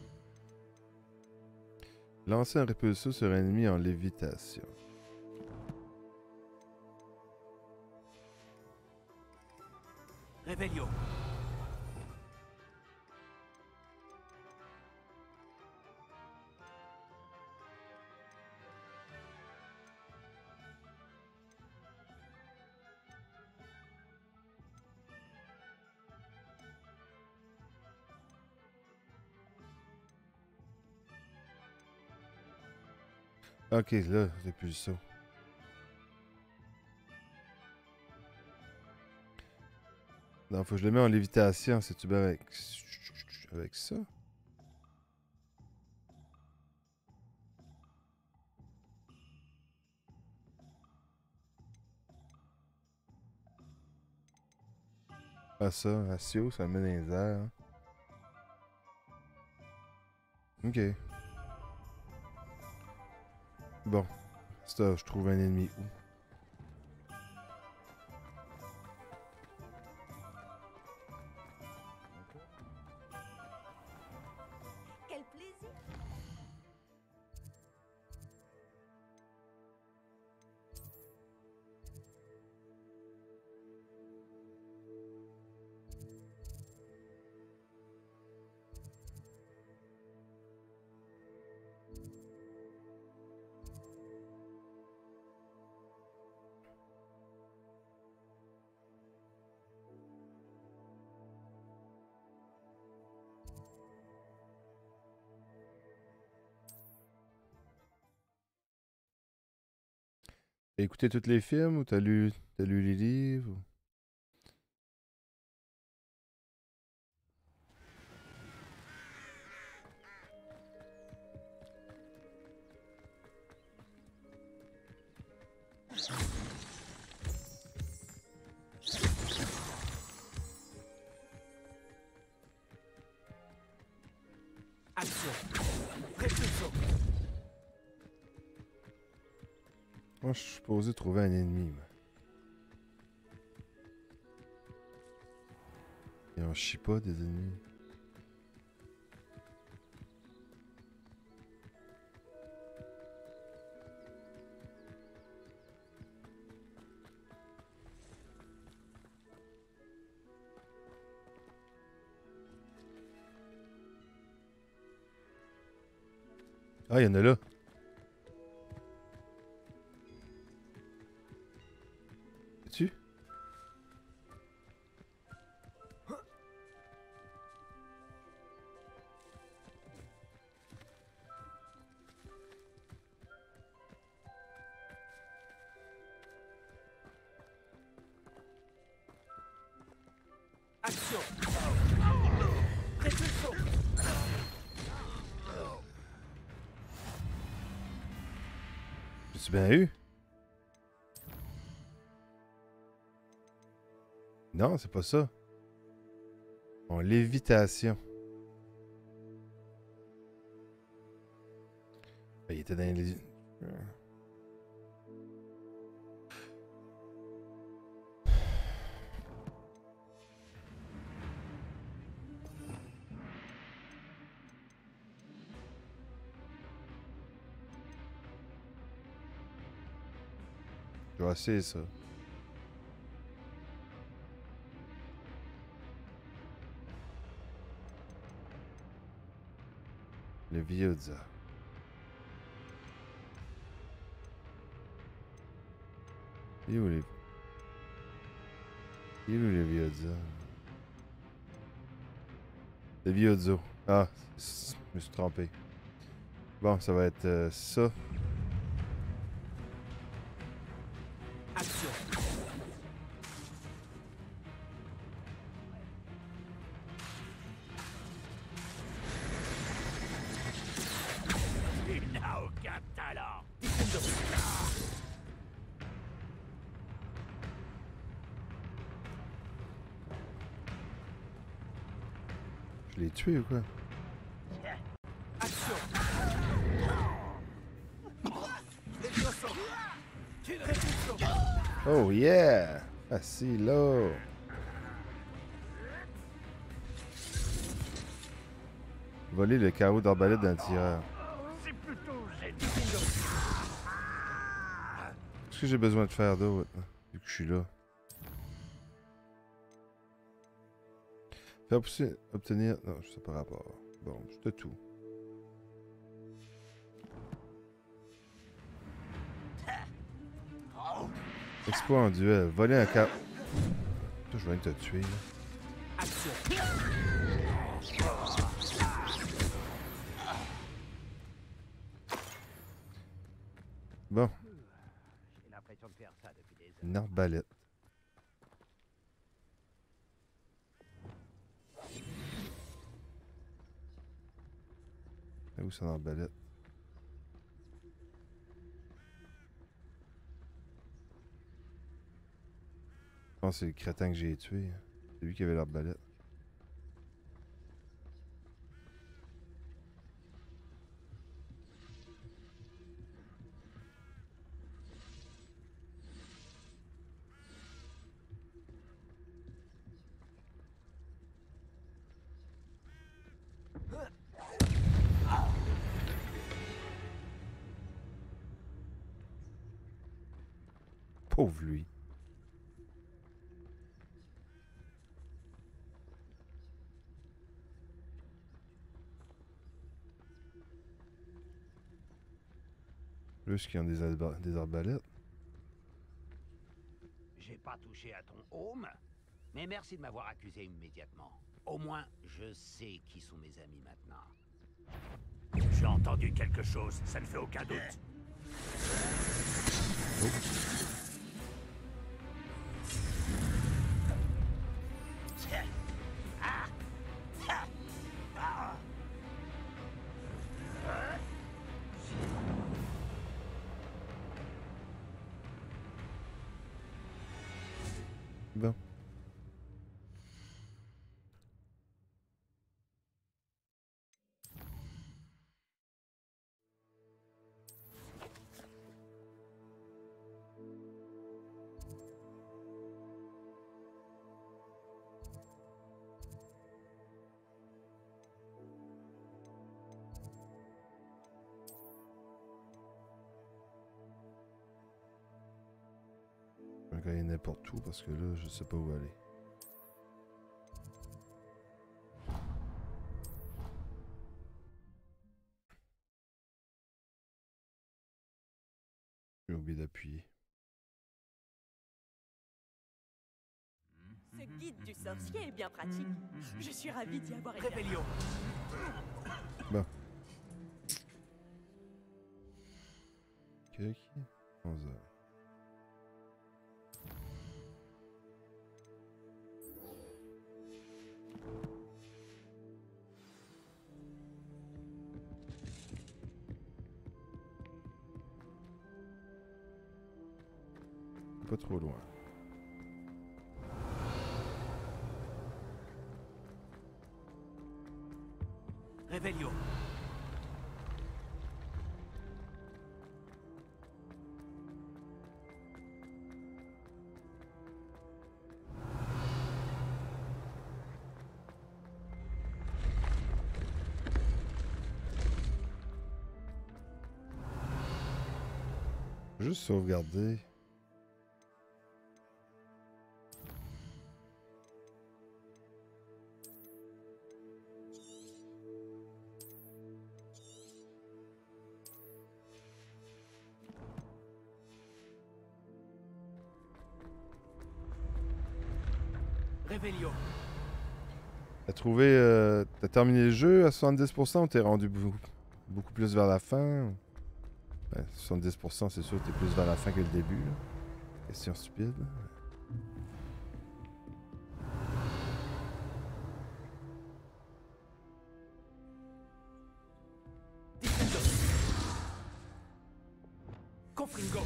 Speaker 1: Lancer un répulso sur un ennemi en lévitation.
Speaker 10: Réveillon.
Speaker 1: Ok, là, répulso. Non, faut que je le mette en lévitation, c'est-tu bien avec... avec ça? Ah ça, Ratio, ça le met dans les airs. Hein. Ok. Bon. Ça, je trouve un ennemi où?
Speaker 3: Quel plaisir!
Speaker 1: T'as écouté tous les films ou t'as lu, t'as lu les livres? Ou...
Speaker 10: Action. Répulso.
Speaker 1: Moi, je suis supposé trouver un ennemi. Moi. Et on chie pas des ennemis. Ah, il y en a là. Tu?
Speaker 10: Action. Répulso.
Speaker 1: J'ai-tu bien eu? Non, c'est pas ça. En lévitation. Ben, il était dans les... Je vais essayer ça. Le Viodza. Il est où les... Il est où les Viodza? Le Viodzo. Ah, je me suis trompé. Bon, ça va être euh, ça.
Speaker 10: Action.
Speaker 9: Il n'a aucun talent.
Speaker 1: Je l'ai tué ou quoi?
Speaker 10: Action.
Speaker 1: Oh yeah! Assis là! Voler le carreau d'arbalète d'un tireur.
Speaker 9: C'est plutôt
Speaker 1: Qu'est-ce que j'ai besoin de faire d'autre, vu que je suis là? Faire pousser, obtenir... Non, je sais pas rapport. Bon, c'était tout. Exploit en duel. Voler un cap... Je viens de te tuer, là.
Speaker 10: Action.
Speaker 1: Bon.
Speaker 9: J'ai l'impression de faire ça depuis des heures.
Speaker 1: Une arbalète. Où c'est une arbalète? Je pense que c'est le crétin que j'ai tué. C'est lui qui avait l'arbalète. Pauvre lui. Plus qu'ils ont des, alba- des arbalètes.
Speaker 9: J'ai pas touché à ton home, mais merci de m'avoir accusé immédiatement. Au moins, je sais qui sont mes amis maintenant. J'ai entendu quelque chose, ça ne fait aucun doute.
Speaker 1: Bon. Je vais gagner n'importe où parce que là, je sais pas où aller. J'ai oublié d'appuyer.
Speaker 11: Ce guide du sorcier est bien pratique. Je suis ravie d'y avoir été.
Speaker 10: Rébellion.
Speaker 1: Bon. Ok, ok. onze heures. Pas trop loin.
Speaker 10: Rébellion.
Speaker 1: Juste sauvegarder.
Speaker 7: Réveillon.
Speaker 1: T'as trouvé... Euh, t'as terminé le jeu à soixante-dix pour cent ou t'es rendu beaucoup, beaucoup plus vers la fin? Ben, soixante-dix pour cent, c'est sûr que t'es plus vers la fin que le début. Là. Question stupide.
Speaker 7: Confringo.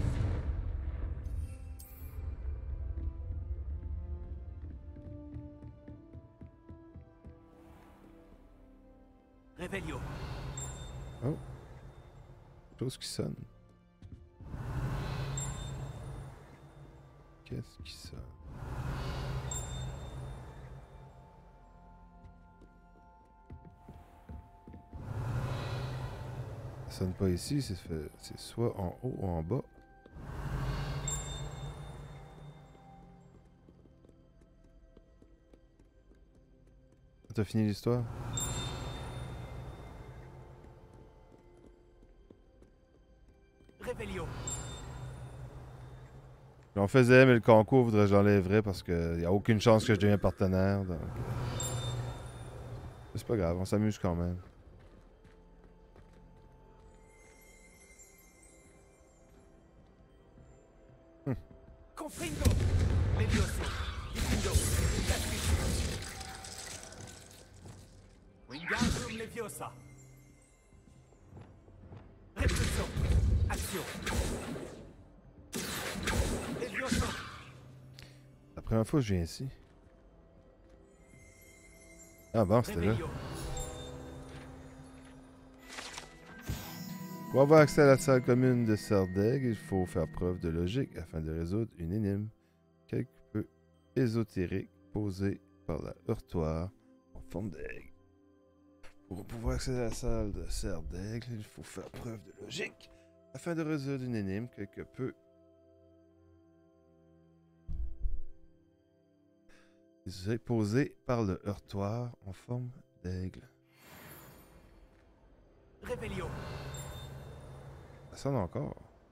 Speaker 7: Réveillon.
Speaker 1: Oh. Chose qui sonne. Qu'est-ce qui sonne? Ça sonne pas ici, c'est fait... c'est soit en haut ou en bas. T'as fini l'histoire?
Speaker 7: Réveillon.
Speaker 1: J'en faisais, mais le concours voudrait que j'enlèverais parce qu'il n'y a aucune chance que je devienne partenaire. Donc... c'est pas grave, on s'amuse quand même. Hum.
Speaker 7: Confringo. Levioso. Diffindo. Wingardium Leviosa. Repulsion. Action. Levioso.
Speaker 1: La première fois que je viens ici. Ah bon, c'était là. Pour avoir accès à la salle commune de Serdaigle, il faut faire preuve de logique afin de résoudre une énigme quelque peu ésotérique posée par la heurtoir en forme d'aigle. Pour pouvoir accéder à la salle de Serdaigle, il faut faire preuve de logique afin de résoudre une énigme quelque peu posée par le heurtoir en forme d'aigle.
Speaker 7: Réveillon.
Speaker 1: Ça sonne encore.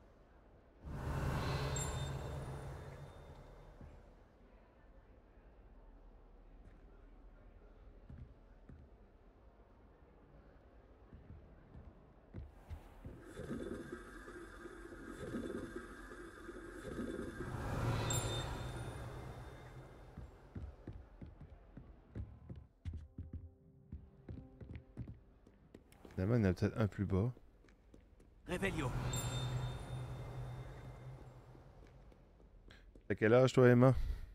Speaker 1: Finalement, il y en a peut-être un plus bas.
Speaker 7: Réveillon.
Speaker 1: T'as quel âge, toi, Emma?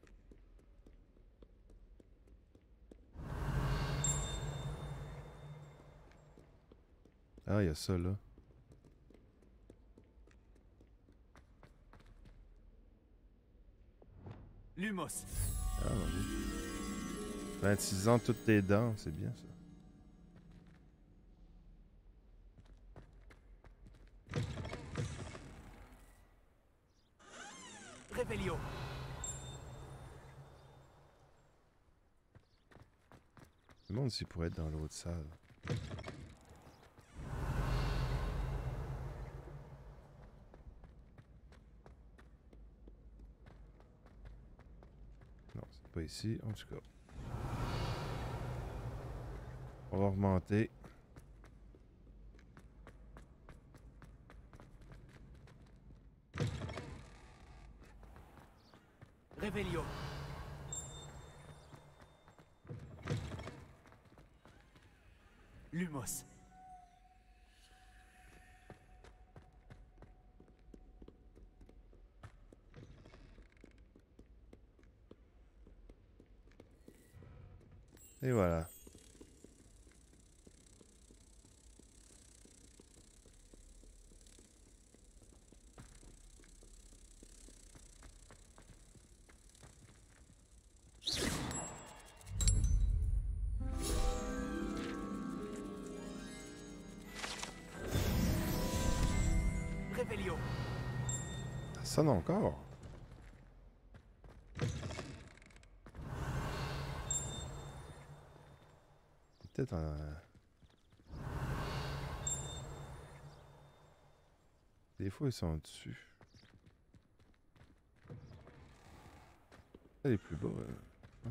Speaker 1: Ah, il y a ça, là.
Speaker 7: Lumos.
Speaker 1: Ah, mon Dieu. vingt-six ans, toutes tes dents, c'est bien, ça.
Speaker 7: Réveillon.
Speaker 1: Je me demande s'il pourrait être dans l'autre salle. Non, c'est pas ici, en tout cas. On va remonter.
Speaker 7: Réveillon. Lumos.
Speaker 1: Et voilà.
Speaker 7: Réveillon.
Speaker 1: Ça sonne encore. Peut-être un... Des fois, ils sont dessus. Elle est plus bas. Euh...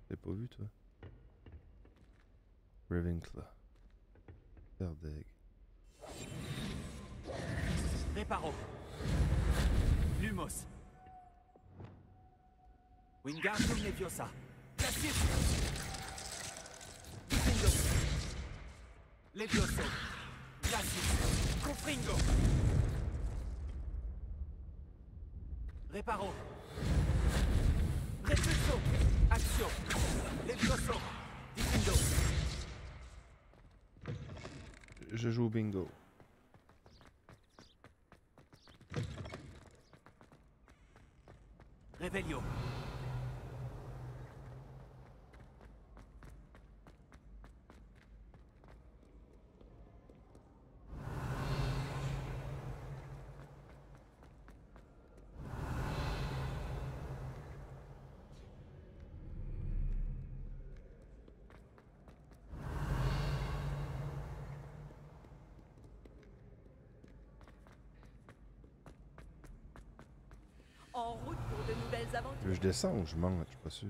Speaker 1: T'as pas vu, toi? Ravenclaw. Serdeg.
Speaker 7: Réparo. Lumos. Wingardium Leviosa. Glacius. Diffindo. Levioso. Glacius. Confringo. Réparo. Repulso. Accio. Levioso. Diffindo.
Speaker 1: Je joue au bingo.
Speaker 7: Revelio.
Speaker 11: En route pour de nouvelles aventures.
Speaker 1: Je descends ou je monte? Je suis pas sûr.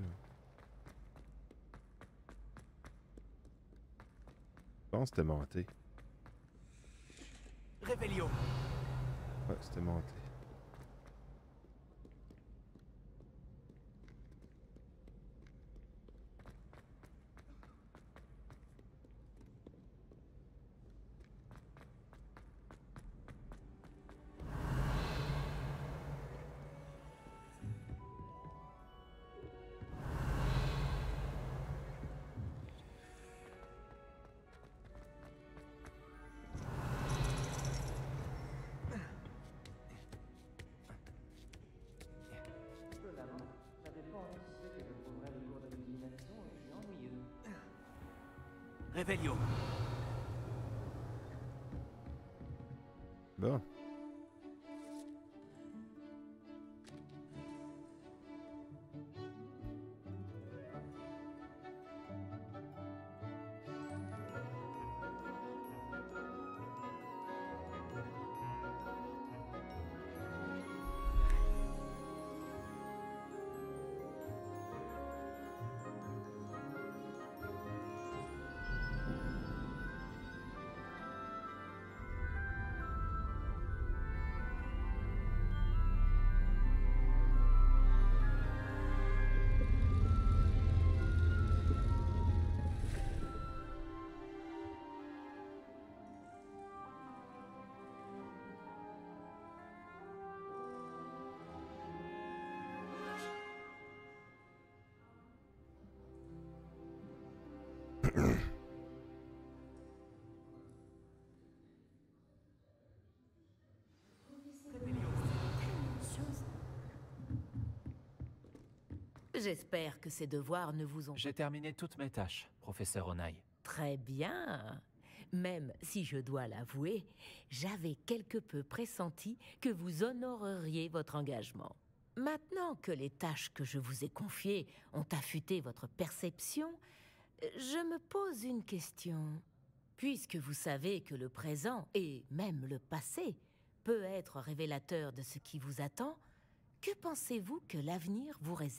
Speaker 1: Je pense que c'était monté.
Speaker 7: Revelio.
Speaker 1: Ouais, c'était monté.
Speaker 7: Revelio.
Speaker 1: Bon.
Speaker 8: J'espère que ces devoirs ne vous ont...
Speaker 7: J'ai terminé toutes mes tâches, professeur Onaï.
Speaker 8: Très bien. Même si je dois l'avouer, j'avais quelque peu pressenti que vous honoreriez votre engagement. Maintenant que les tâches que je vous ai confiées ont affûté votre perception, je me pose une question. Puisque vous savez que le présent, et même le passé, peut être révélateur de ce qui vous attend, que pensez-vous que l'avenir vous réserve ?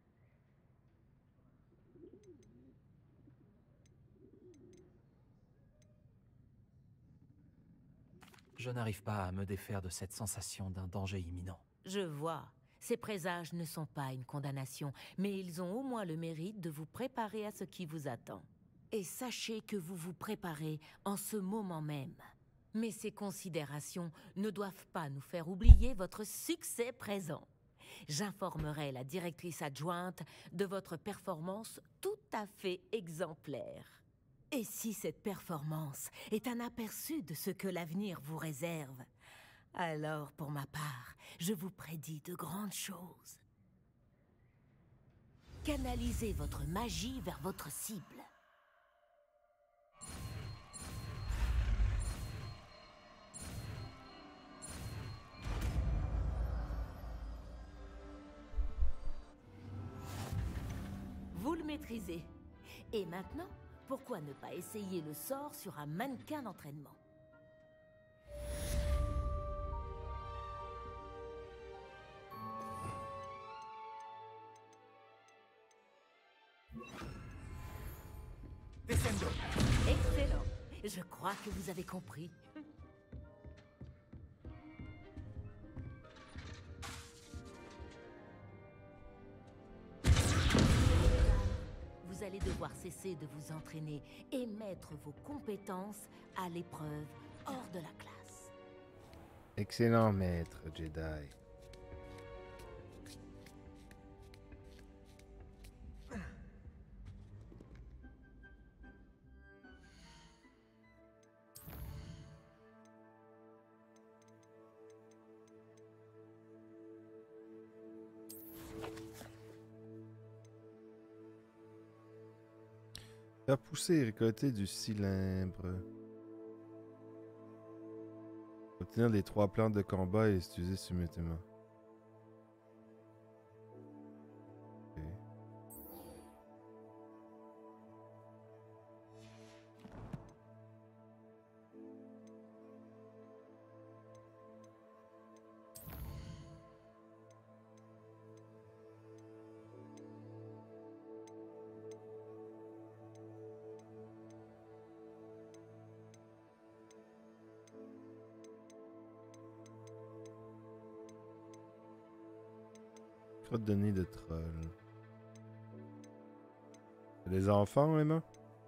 Speaker 7: Je n'arrive pas à me défaire de cette sensation d'un danger imminent.
Speaker 8: Je vois. Ces présages ne sont pas une condamnation, mais ils ont au moins le mérite de vous préparer à ce qui vous attend. Et sachez que vous vous préparez en ce moment même. Mais ces considérations ne doivent pas nous faire oublier votre succès présent. J'informerai la directrice adjointe de votre performance tout à fait exemplaire. Et si cette performance est un aperçu de ce que l'avenir vous réserve, alors pour ma part, je vous prédis de grandes choses. Canalisez votre magie vers votre cible. Vous le maîtrisez. Et maintenant, pourquoi ne pas essayer le sort sur un mannequin d'entraînement ?
Speaker 7: Descendo.
Speaker 8: Excellent. Je crois que vous avez compris. Vous allez devoir cesser de vous entraîner et mettre vos compétences à l'épreuve hors de la classe.
Speaker 1: Excellent maître Jedi. Faire pousser et récolter du cylindre. Obtenir les trois plantes de combat et les utiliser simultanément. Ok. Crotte de nez de troll. C'est des enfants, Emma?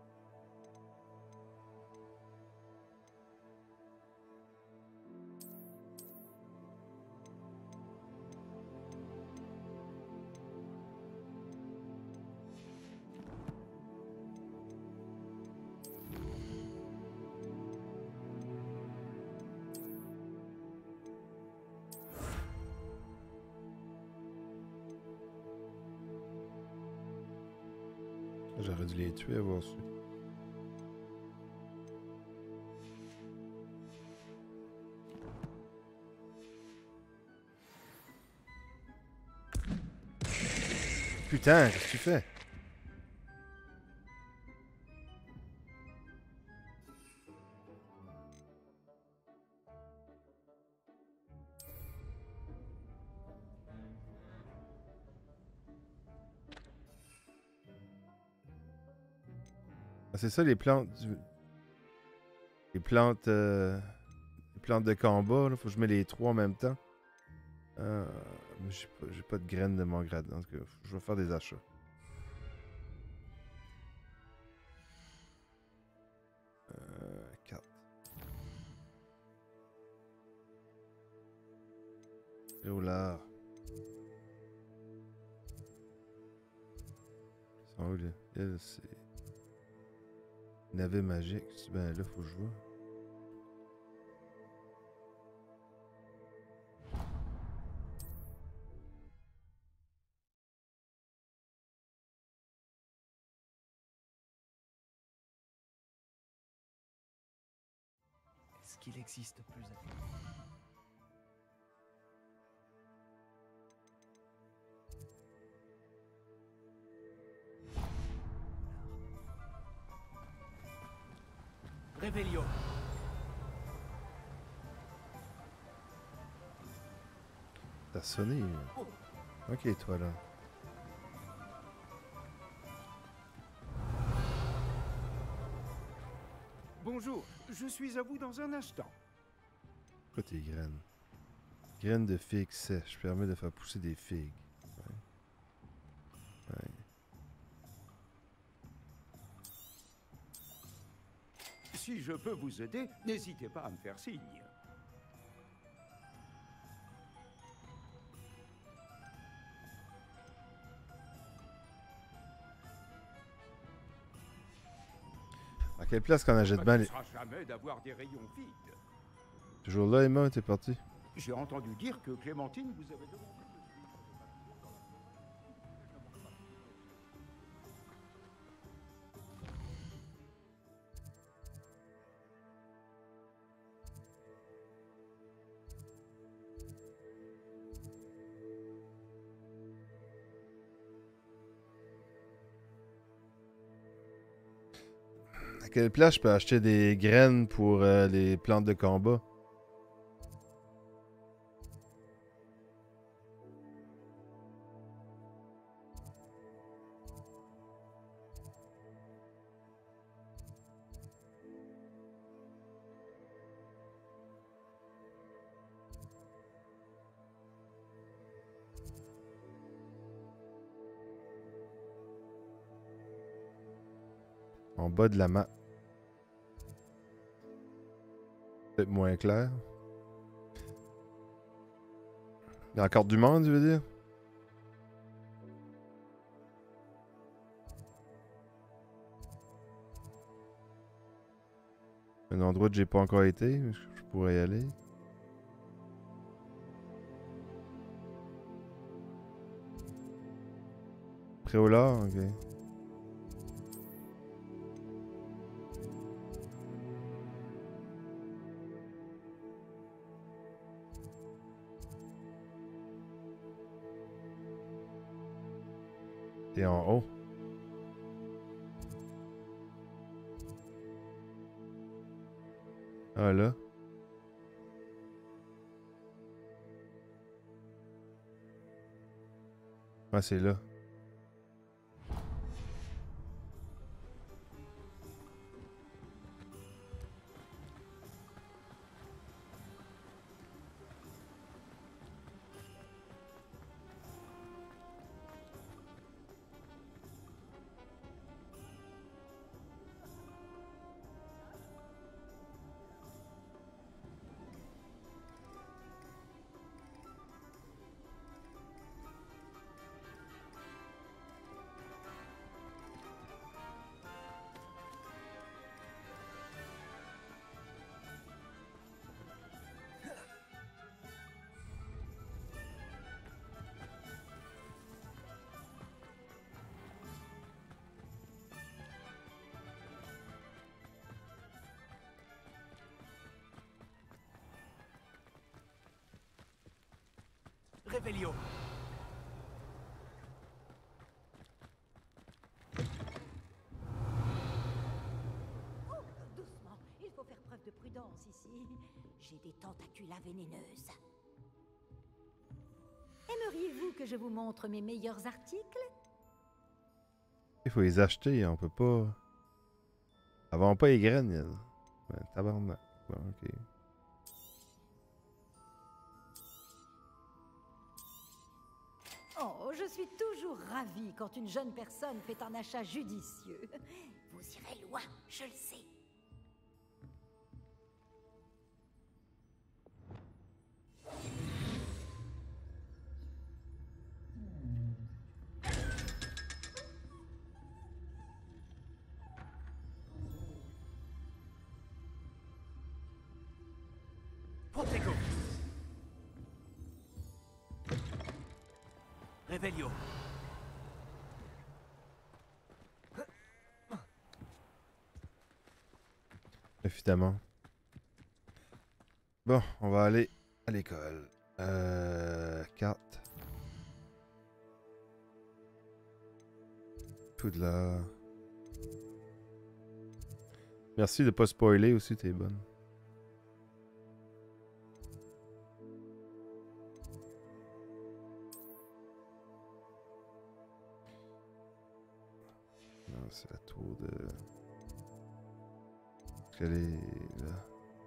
Speaker 1: J'aurais dû les tuer à voir su. Putain, qu'est-ce que tu fais? Ah, c'est ça les plantes du... Les plantes... Euh... Les plantes de combat, là. Faut que je mette les trois en même temps. Euh... J'ai pas, j'ai pas de graines de mon grade. En tout cas, je vais faire des achats. Euh... quatre. Et oh là. Ils sont où, là? Elle, c'est... Navet magique. Ben là, faut que je vois.
Speaker 7: Est-ce qu'il existe plus à... Réveillon.
Speaker 1: T'as sonné. Ok, toi là.
Speaker 12: Bonjour, je suis à vous dans un instant.
Speaker 1: Pourquoi tes graines? Graines de figues sèches. Permet de faire pousser des figues. Ouais. Ouais.
Speaker 12: Si je peux vous aider, n'hésitez pas à me faire signe.
Speaker 1: À quelle place qu'on achète bien les...
Speaker 12: Ça ne jamais d'avoir des rayons vides.
Speaker 1: Toujours là, Emma, t'es parti?
Speaker 12: J'ai entendu dire que Clémentine vous avait demandé...
Speaker 1: À quelle place je peux acheter des graines pour euh, les plantes de combat? En bas de la map. Peut-être moins clair. Il y a encore du monde, je veux dire? Un endroit que j'ai pas encore été, mais je pourrais y aller. Préolard, ok. T'es en haut. Ah là. Ah, c'est là.
Speaker 10: Réveillon.
Speaker 13: Oh, doucement, il faut faire preuve de prudence ici. J'ai des tentaculas vénéneuses. Aimeriez-vous que je vous montre mes meilleurs articles?
Speaker 1: Il faut les acheter, on peut pas... Elles vont pas les graines, elles. Ben, tabarnak. Bon, ok.
Speaker 13: Oh, je suis toujours ravie quand une jeune personne fait un achat judicieux. Vous irez loin, je le sais.
Speaker 10: Protego. Réveillon.
Speaker 1: Évidemment. Bon, on va aller à l'école. Euh... Carte. Poudlard. Merci de pas spoiler aussi, t'es bonne. Non, c'est la tour de... Est-ce qu'elle est là?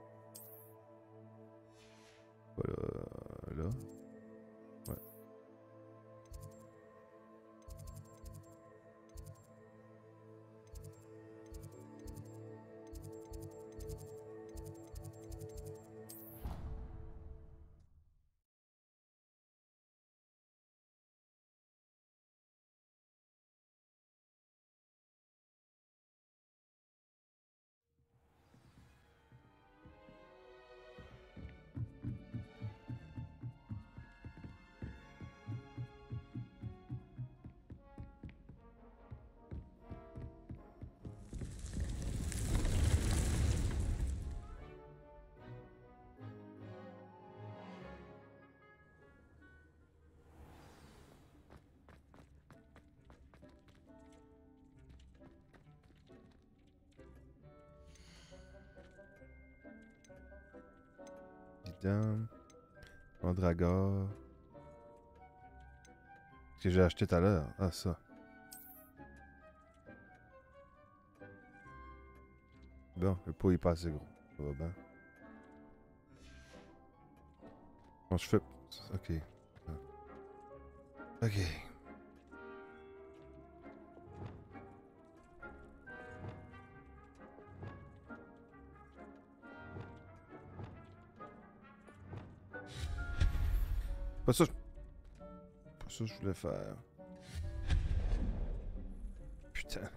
Speaker 1: Voilà, là. Ouais. Guidon. Mandragore. Ce que j'ai acheté tout à l'heure. Ah, ça. Bon, le pot est pas assez gros. Ça va bien. Bon, je fais... Ok. Ok. Pas ça. Pas ça que je voulais faire. Putain.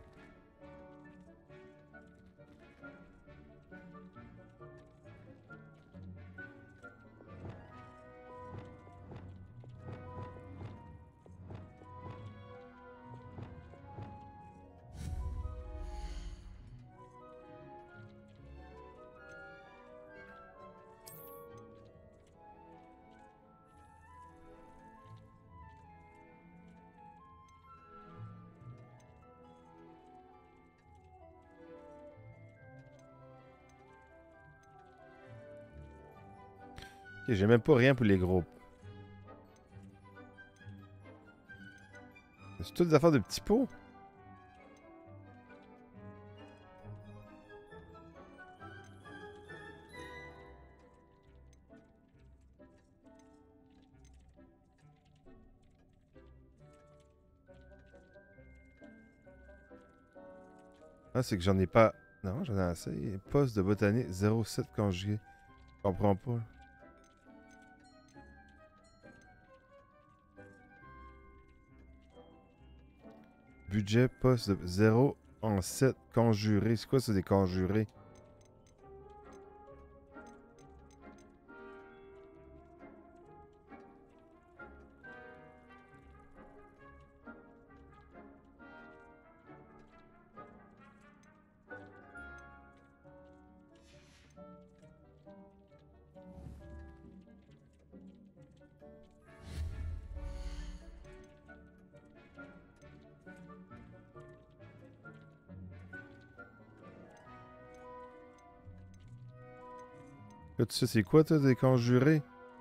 Speaker 1: Ok, j'ai même pas rien pour les groupes. C'est toutes des affaires de petits pots. Ah, c'est que j'en ai pas... Non, j'en ai assez. Poste de botanique zéro sept conjugué. Je comprends pas. Budget poste de zéro en sept conjurés. C'est quoi ça, des conjurés? Là, tu sais, c'est quoi, toi, des conjurés?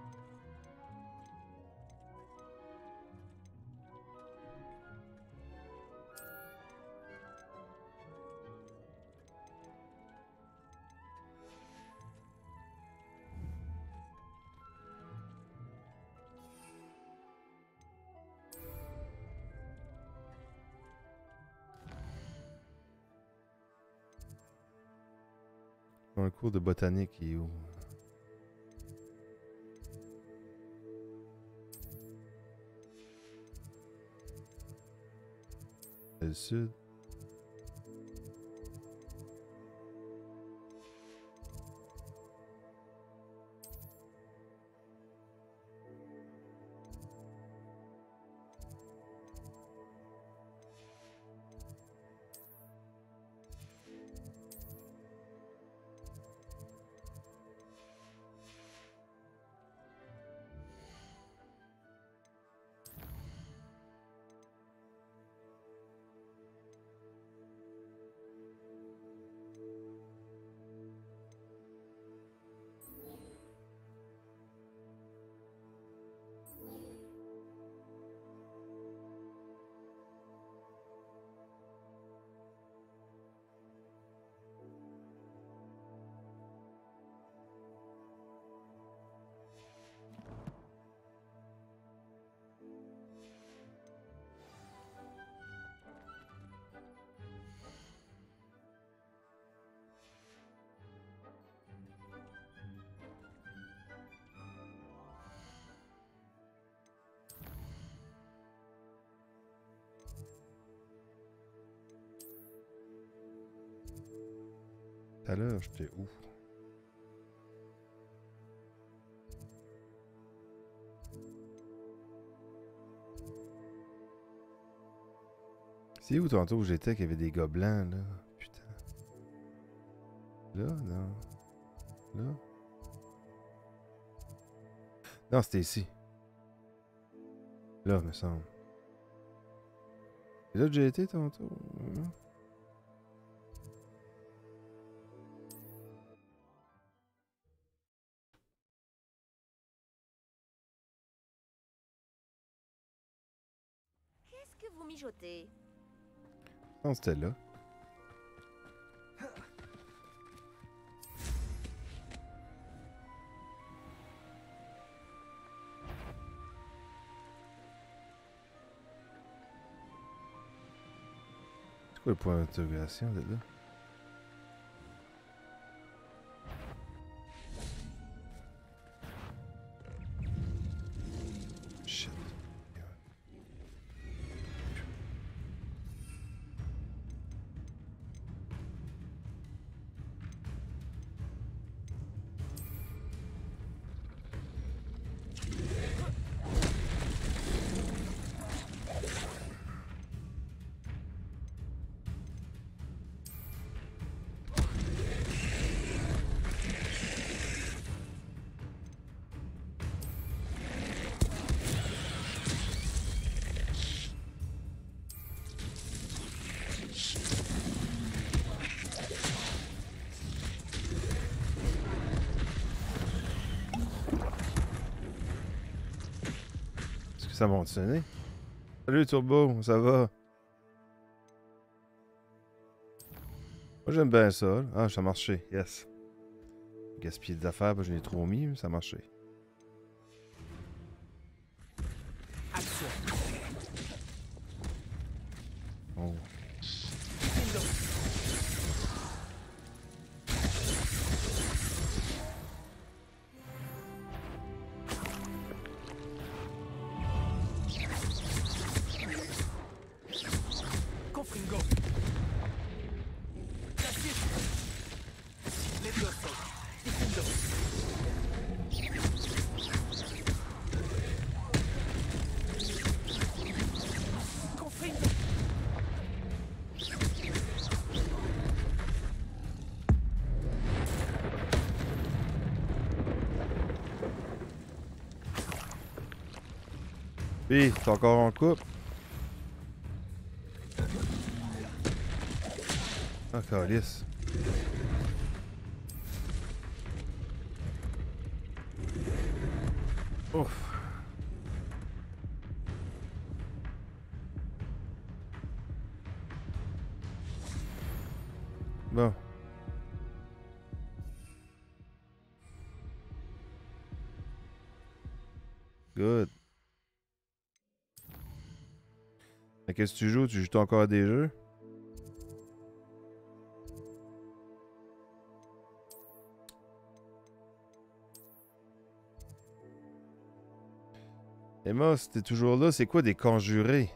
Speaker 1: Un cours de botanique, il est où? Le sud. Tout à l'heure, j'étais où? C'est où tantôt où j'étais qu'il y avait des gobelins, là? Putain. Là, non. Là? Non, c'était ici. Là, me semble. C'est là que j'ai été tantôt? Hein?
Speaker 3: Qu'est-ce que vous mijotez?
Speaker 1: Non, c'était là. C'est quoi le point d'interrogation de là? Ça m'a sonné. Salut Turbo, ça va? Moi j'aime bien ça. Ah, ça a marché, yes. Gaspiller des affaires, je l'ai trop mis, mais ça a marché.
Speaker 14: Action.
Speaker 1: Oh.
Speaker 14: Confringo. Levioso. Difundo. Confringo.
Speaker 1: Puis, t'es encore en couple? Ah, calice. Ouf. Bon. Good. Mais qu'est-ce que tu joues? Tu joues encore à des jeux? Emma, si t'es toujours là, c'est quoi des conjurés?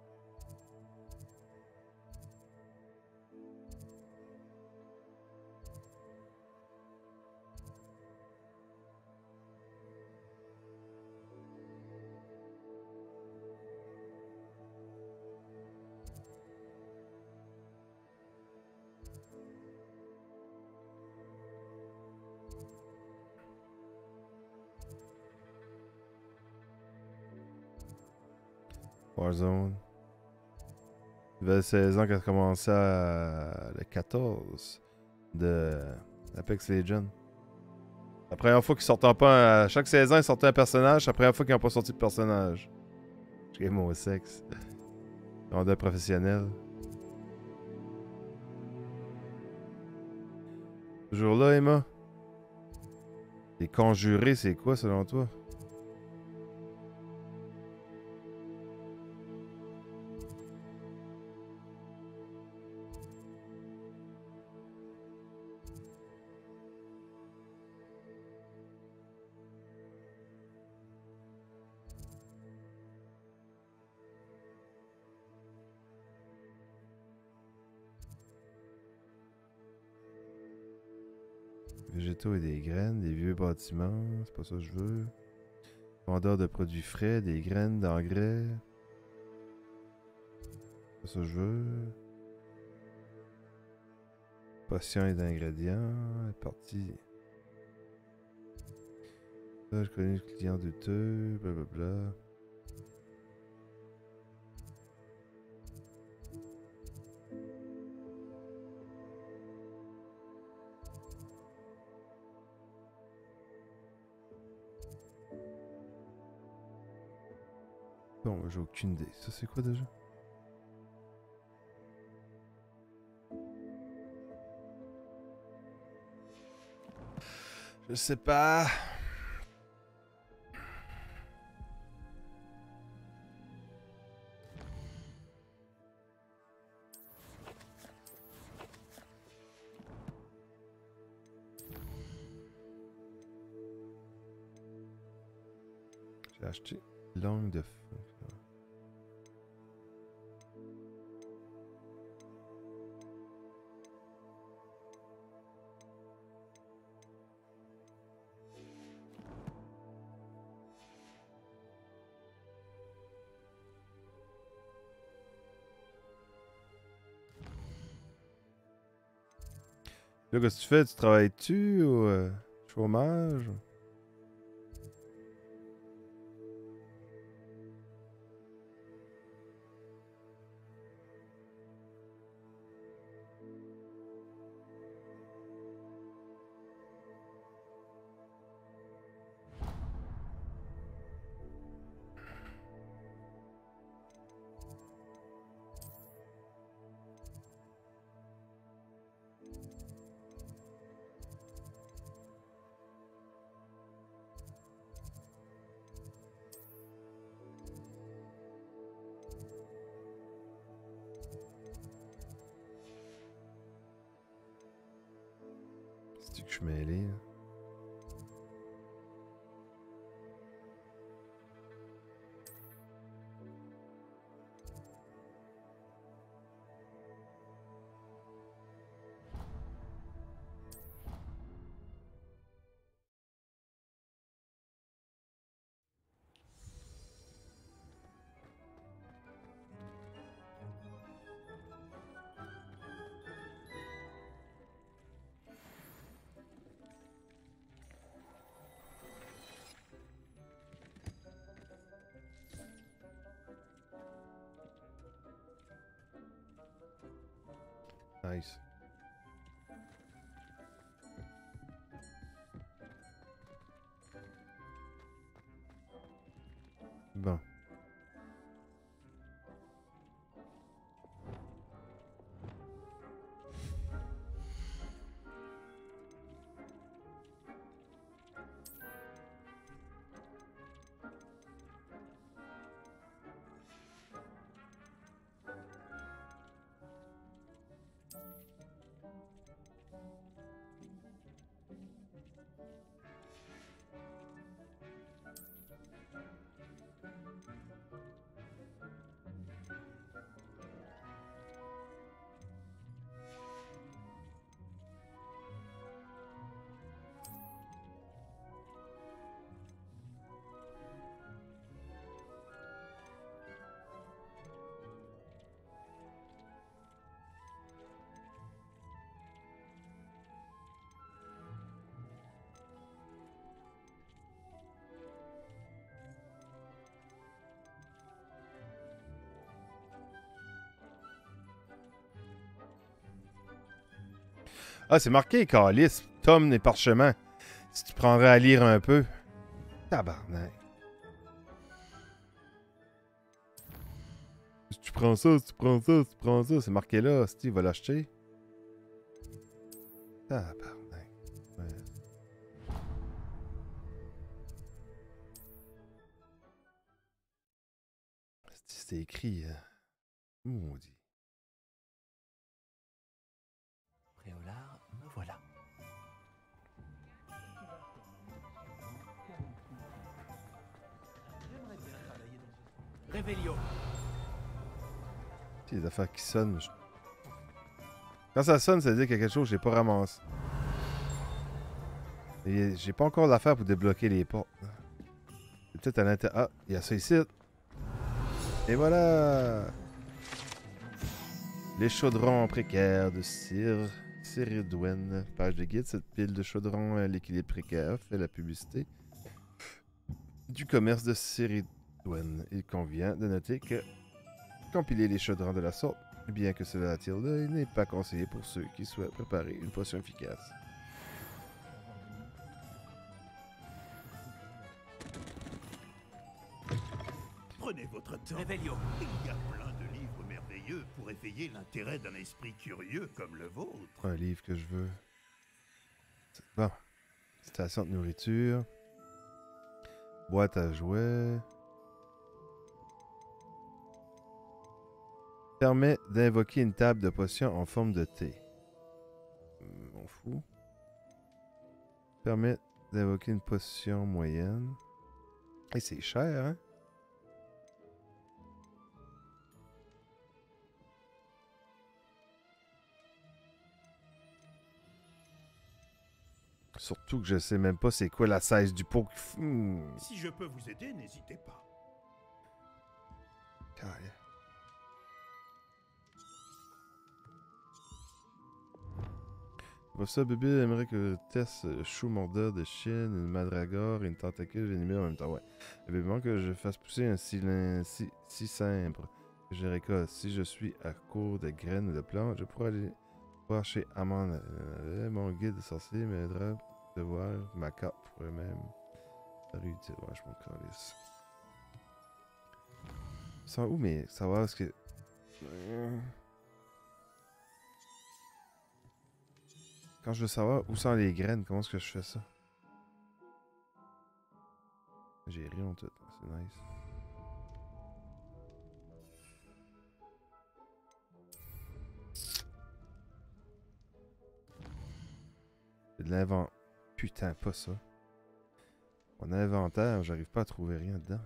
Speaker 1: Warzone. Nouvelle saison qui a commencé à... le quatorze de Apex Legends. La première fois qu'ils sortaient pas un... À chaque saison, ils sortaient un personnage. La première fois qu'ils n'ont pas sorti de personnage. J'ai mon sexe. On est professionnel. Toujours là, Emma? Les conjurés, c'est quoi selon toi? Végétaux et des graines, des vieux bâtiments, c'est pas ça que je veux. Vendeur de produits frais, des graines d'engrais. C'est pas ça que je veux. Potions et d'ingrédients, partie. Ça, je connais le client douteux, blablabla. Bon, j'ai aucune idée. Ça, c'est quoi déjà? Je sais pas. J'ai acheté langue de feu. Là, qu'est-ce que tu fais? Tu travailles-tu ou euh, chômage? C'est que je suis mêlé. Là. Nice. Bon. Ah, c'est marqué, Calice. Tom et parchemin. Si tu prendrais à lire un peu. Tabarnak. Si tu prends ça, si tu prends ça, si tu prends ça. C'est marqué là. Steve va l'acheter. Tabarnak. Ouais. C'est écrit. Hein. Maudit.
Speaker 7: Préolard, me voilà.
Speaker 14: Réveillon.
Speaker 1: C'est des affaires qui sonnent. Je... Quand ça sonne, ça veut dire qu'il y a quelque chose que j'ai pas ramassé. Et j'ai pas encore l'affaire pour débloquer les portes. C'est peut-être à l'intérieur. Ah, il y a ça ici. Et voilà! Les chaudrons précaires de cire. Ciridwen. Page de guide. Cette pile de chaudrons à l'équilibre précaire fait la publicité du commerce de Ciridwen. Il convient de noter que compiler les chaudrons de la sorte, bien que cela attire l'œil, n'est pas conseillé pour ceux qui souhaitent préparer une potion efficace.
Speaker 6: Prenez votre temps.
Speaker 14: Réveillon.
Speaker 6: Il y a plein de livres merveilleux pour éveiller l'intérêt d'un esprit curieux comme le vôtre.
Speaker 1: Un livre que je veux. Bon. Station de nourriture. Boîte à jouets. Permet d'invoquer une table de potions en forme de thé. M'en fous. Permet d'invoquer une potion moyenne. Et c'est cher, hein? Surtout que je sais même pas c'est quoi la size du pot. Hmm.
Speaker 6: Si je peux vous aider, n'hésitez pas.
Speaker 1: Carré. Pour ça, bébé aimerait que Tess chou mordeur de chienne, une madragore et une tentacule venimeux en même temps. Ouais. Le bébé manque que je fasse pousser un silin si, si simple que je récolte. Si je suis à court de graines ou de plantes, je pourrais aller voir chez Amand. Euh, mon guide sorcier m'aidera de voir ma carte pour eux-mêmes. Ouais, je m'en calisse. Sans où, mais savoir ce que. Quand je veux savoir où sont les graines, comment est-ce que je fais ça? J'ai rien en tout, c'est nice. de l'inventaire. Putain, pas ça. Mon inventaire, j'arrive pas à trouver rien dedans.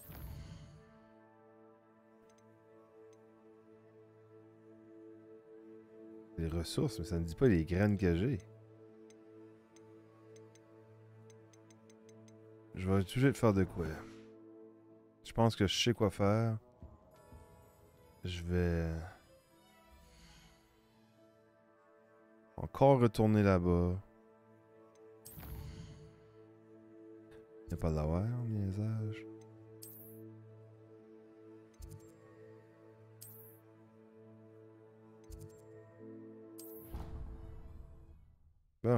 Speaker 1: Les ressources, mais ça ne dit pas les graines que j'ai. Je vais être obligé de faire de quoi. Je pense que je sais quoi faire. Je vais... encore retourner là-bas. Il n'y a pas de l'avoir, niaisage. Bon.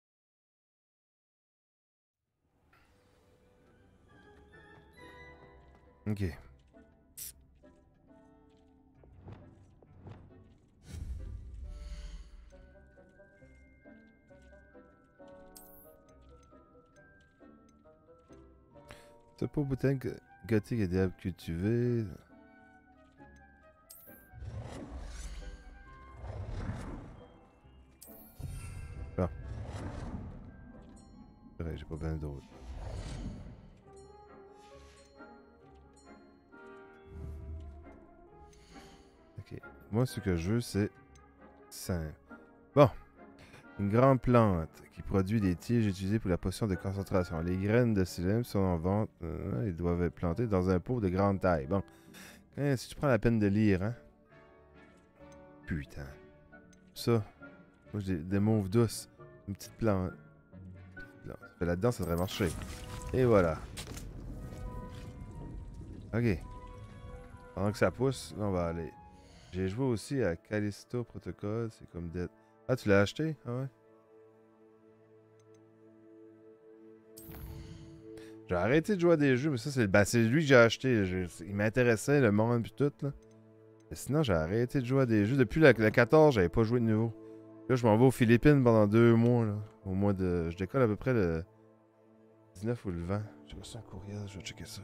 Speaker 1: Ok. C'est pas bouteille gothique et diable cultivé. Bon. C'est vrai, j'ai pas besoin d'autres. Ok. Moi, ce que je veux, c'est simple. Bon. Une grande plante qui produit des tiges utilisées pour la potion de concentration. Les graines de silème sont en vente. Euh, ils doivent être plantées dans un pot de grande taille. Bon. Hein, si tu prends la peine de lire, hein. Putain. Ça. Moi, j'ai des mauves douces. Une petite plante. Là-dedans, ça devrait marcher. Et voilà. Ok. Pendant que ça pousse, là, on va aller. J'ai joué aussi à Callisto Protocol. C'est comme d'être. Ah, tu l'as acheté? Ah ouais? J'ai arrêté de jouer à des jeux, mais ça, c'est ben, lui que j'ai acheté. Je... Il m'intéressait, le monde puis tout, là. Mais sinon, j'ai arrêté de jouer à des jeux. Depuis le, le quatorze, j'avais pas joué de nouveau. Là, je m'en vais aux Philippines pendant deux mois, là. Au mois de... Je décolle à peu près le dix-neuf ou le vingt. J'ai reçu un courriel, je vais checker ça.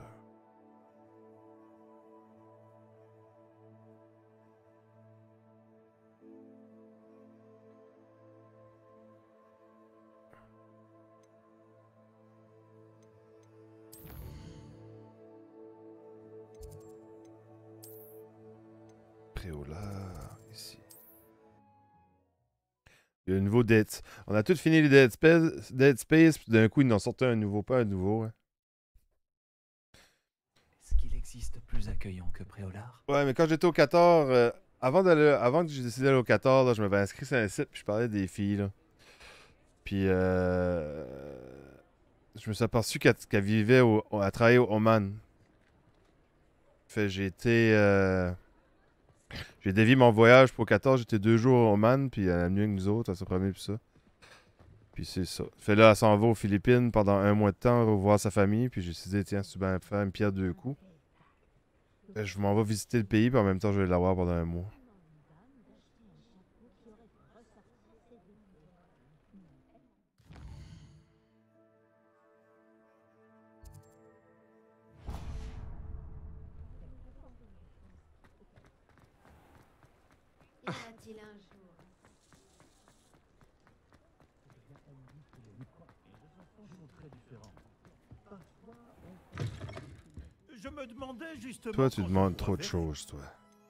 Speaker 1: Préolard, ici. Il y a un nouveau Dead... On a tous fini les Dead Space, Dead Space puis d'un coup, ils en sortaient un nouveau, pas un nouveau. Hein.
Speaker 7: Est-ce qu'il existe plus accueillant que Préolard?
Speaker 1: Ouais, mais quand j'étais au quatorze, euh, avant, d'aller, avant que j'ai décidé d'aller au quatorze, là, je m'avais inscrit sur un site puis je parlais des filles. Là. Puis, euh, je me suis aperçu qu'elle, qu'elle vivait, au, elle travaillait au Oman. Fait j'ai été... Euh, j'ai dévié mon voyage pour quatorze, j'étais deux jours au Oman, puis elle a mieux que nous autres, elle s'est promenée puis ça. Puis c'est ça. Fait là, elle s'en va aux Philippines pendant un mois de temps, revoir sa famille, puis j'ai décidé, tiens, c'est bien faire une pierre deux coups. Fait, je m'en vais visiter le pays, puis en même temps, je vais l'avoir pendant un mois.
Speaker 3: Y a-t-il un jour?
Speaker 6: Je me demandais justement.
Speaker 1: Toi, tu demandes trop de choses, toi.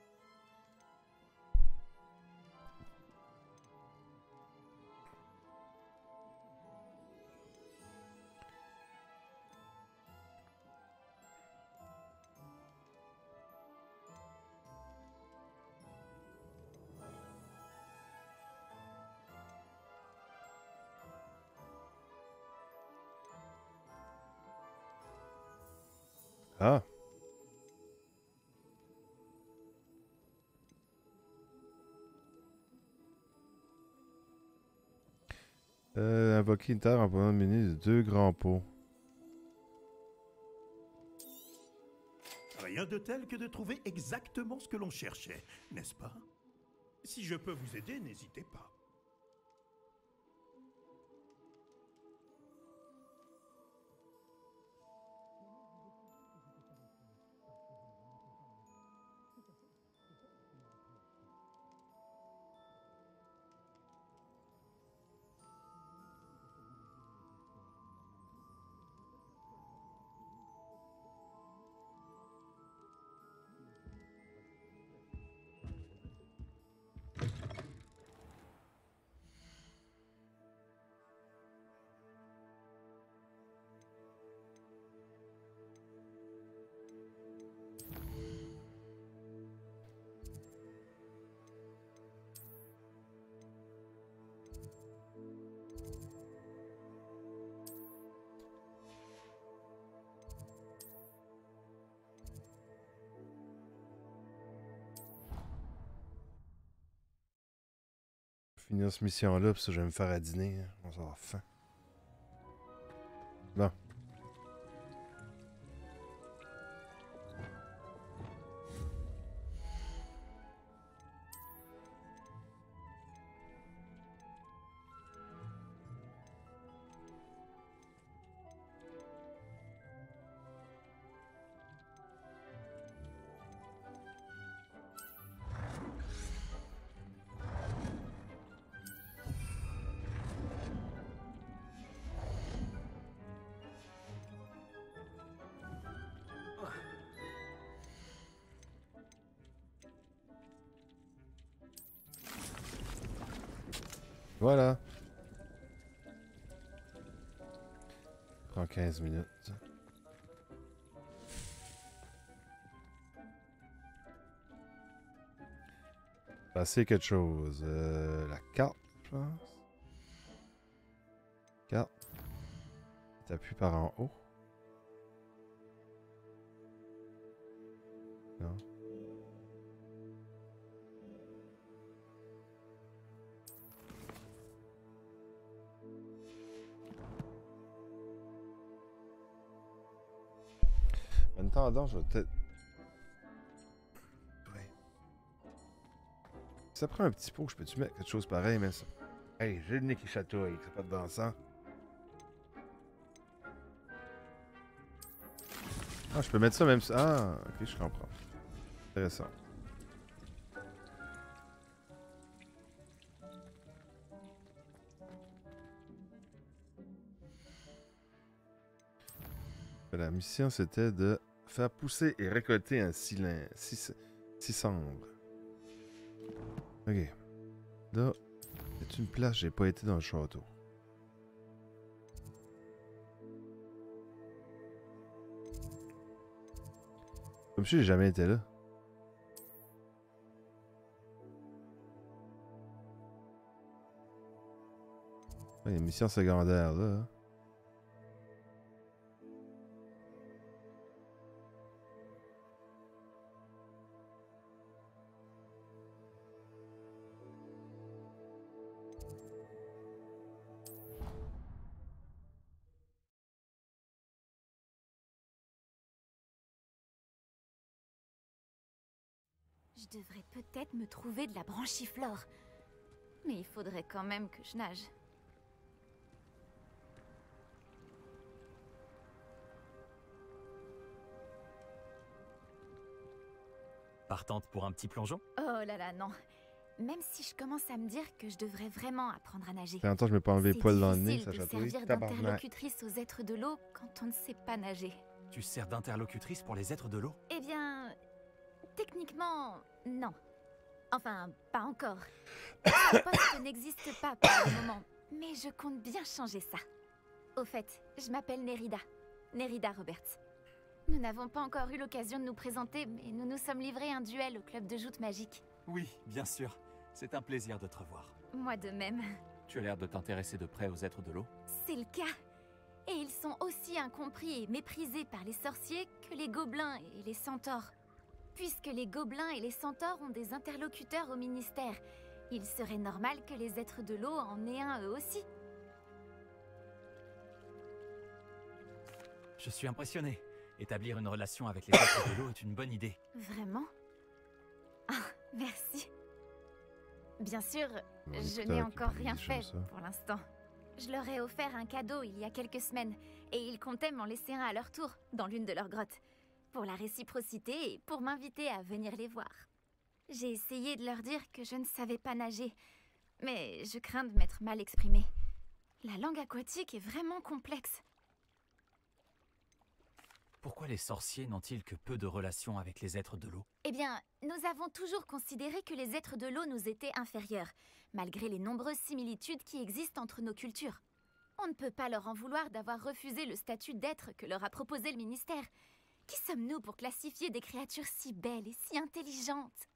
Speaker 1: Ah. Euh, invoquer une terre en prenant le menu de deux grands pots.
Speaker 6: Rien de tel que de trouver exactement ce que l'on cherchait, n'est-ce pas? Si je peux vous aider, n'hésitez pas.
Speaker 1: finir cette mission-là, puis ça, je vais me faire à dîner. Hein. On va avoir faim. Bon. Voilà. Prend quinze minutes. Passer quelque chose. Euh, la carte, je pense. Carte. T'appuies par en haut. Non. En attendant, je vais peut-être... Ouais. Ça prend un petit pot, je peux-tu mettre quelque chose pareil, mais ça... Hey, j'ai le nez qui chatouille, c'est pas de dansant. Ah, je peux mettre ça même... Ah, ok, je comprends. Intéressant. La mission, c'était de faire pousser et récolter un cylindre. Six, six cendres. Ok. Là, c'est une place, j'ai pas été dans le château. Comme si j'ai jamais été là. Il y a une mission secondaire là. Hein.
Speaker 15: Je devrais peut-être me trouver de la branchiflore. Mais il faudrait quand même que je nage.
Speaker 10: Partante pour un petit plongeon?
Speaker 15: Oh là là, non. Même si je commence à me dire que je devrais vraiment apprendre à nager.
Speaker 1: Ça fait longtemps que je m'ai pas enlevé les poils dans le nez, ça
Speaker 15: C'est
Speaker 1: chatouille.
Speaker 15: difficile de servir d'interlocutrice aux êtres de l'eau quand on ne sait pas nager.
Speaker 10: Tu sers d'interlocutrice pour les êtres de l'eau?
Speaker 15: Eh bien, techniquement, non. Enfin, pas encore. Ce poste n'existe pas pour le moment, mais je compte bien changer ça. Au fait, je m'appelle Nerida. Nerida Roberts. Nous n'avons pas encore eu l'occasion de nous présenter, mais nous nous sommes livrés un duel au club de joute magique.
Speaker 7: Oui, bien sûr. C'est un plaisir de te revoir.
Speaker 15: Moi de même.
Speaker 7: Tu as l'air de t'intéresser de près aux êtres de l'eau.
Speaker 15: C'est le cas. Et ils sont aussi incompris et méprisés par les sorciers que les gobelins et les centaures. Puisque les gobelins et les centaures ont des interlocuteurs au ministère, il serait normal que les êtres de l'eau en aient un eux aussi.
Speaker 10: Je suis impressionné. Établir une relation avec les êtres de l'eau est une bonne idée.
Speaker 15: Vraiment? Ah, merci. Bien sûr,
Speaker 1: Ouais,
Speaker 15: je
Speaker 1: putain,
Speaker 15: n'ai
Speaker 1: qui
Speaker 15: encore
Speaker 1: parle
Speaker 15: rien
Speaker 1: des
Speaker 15: fait
Speaker 1: choses, ça.
Speaker 15: pour l'instant. Je leur ai offert un cadeau il y a quelques semaines, et ils comptaient m'en laisser un à leur tour, dans l'une de leurs grottes, pour la réciprocité et pour m'inviter à venir les voir. J'ai essayé de leur dire que je ne savais pas nager, mais je crains de m'être mal exprimée. La langue aquatique est vraiment complexe.
Speaker 10: Pourquoi les sorciers n'ont-ils que peu de relations avec les êtres de l'eau?
Speaker 15: Eh bien, nous avons toujours considéré que les êtres de l'eau nous étaient inférieurs, malgré les nombreuses similitudes qui existent entre nos cultures. On ne peut pas leur en vouloir d'avoir refusé le statut d'être que leur a proposé le ministère. Qui sommes-nous pour classifier des créatures si belles et si intelligentes?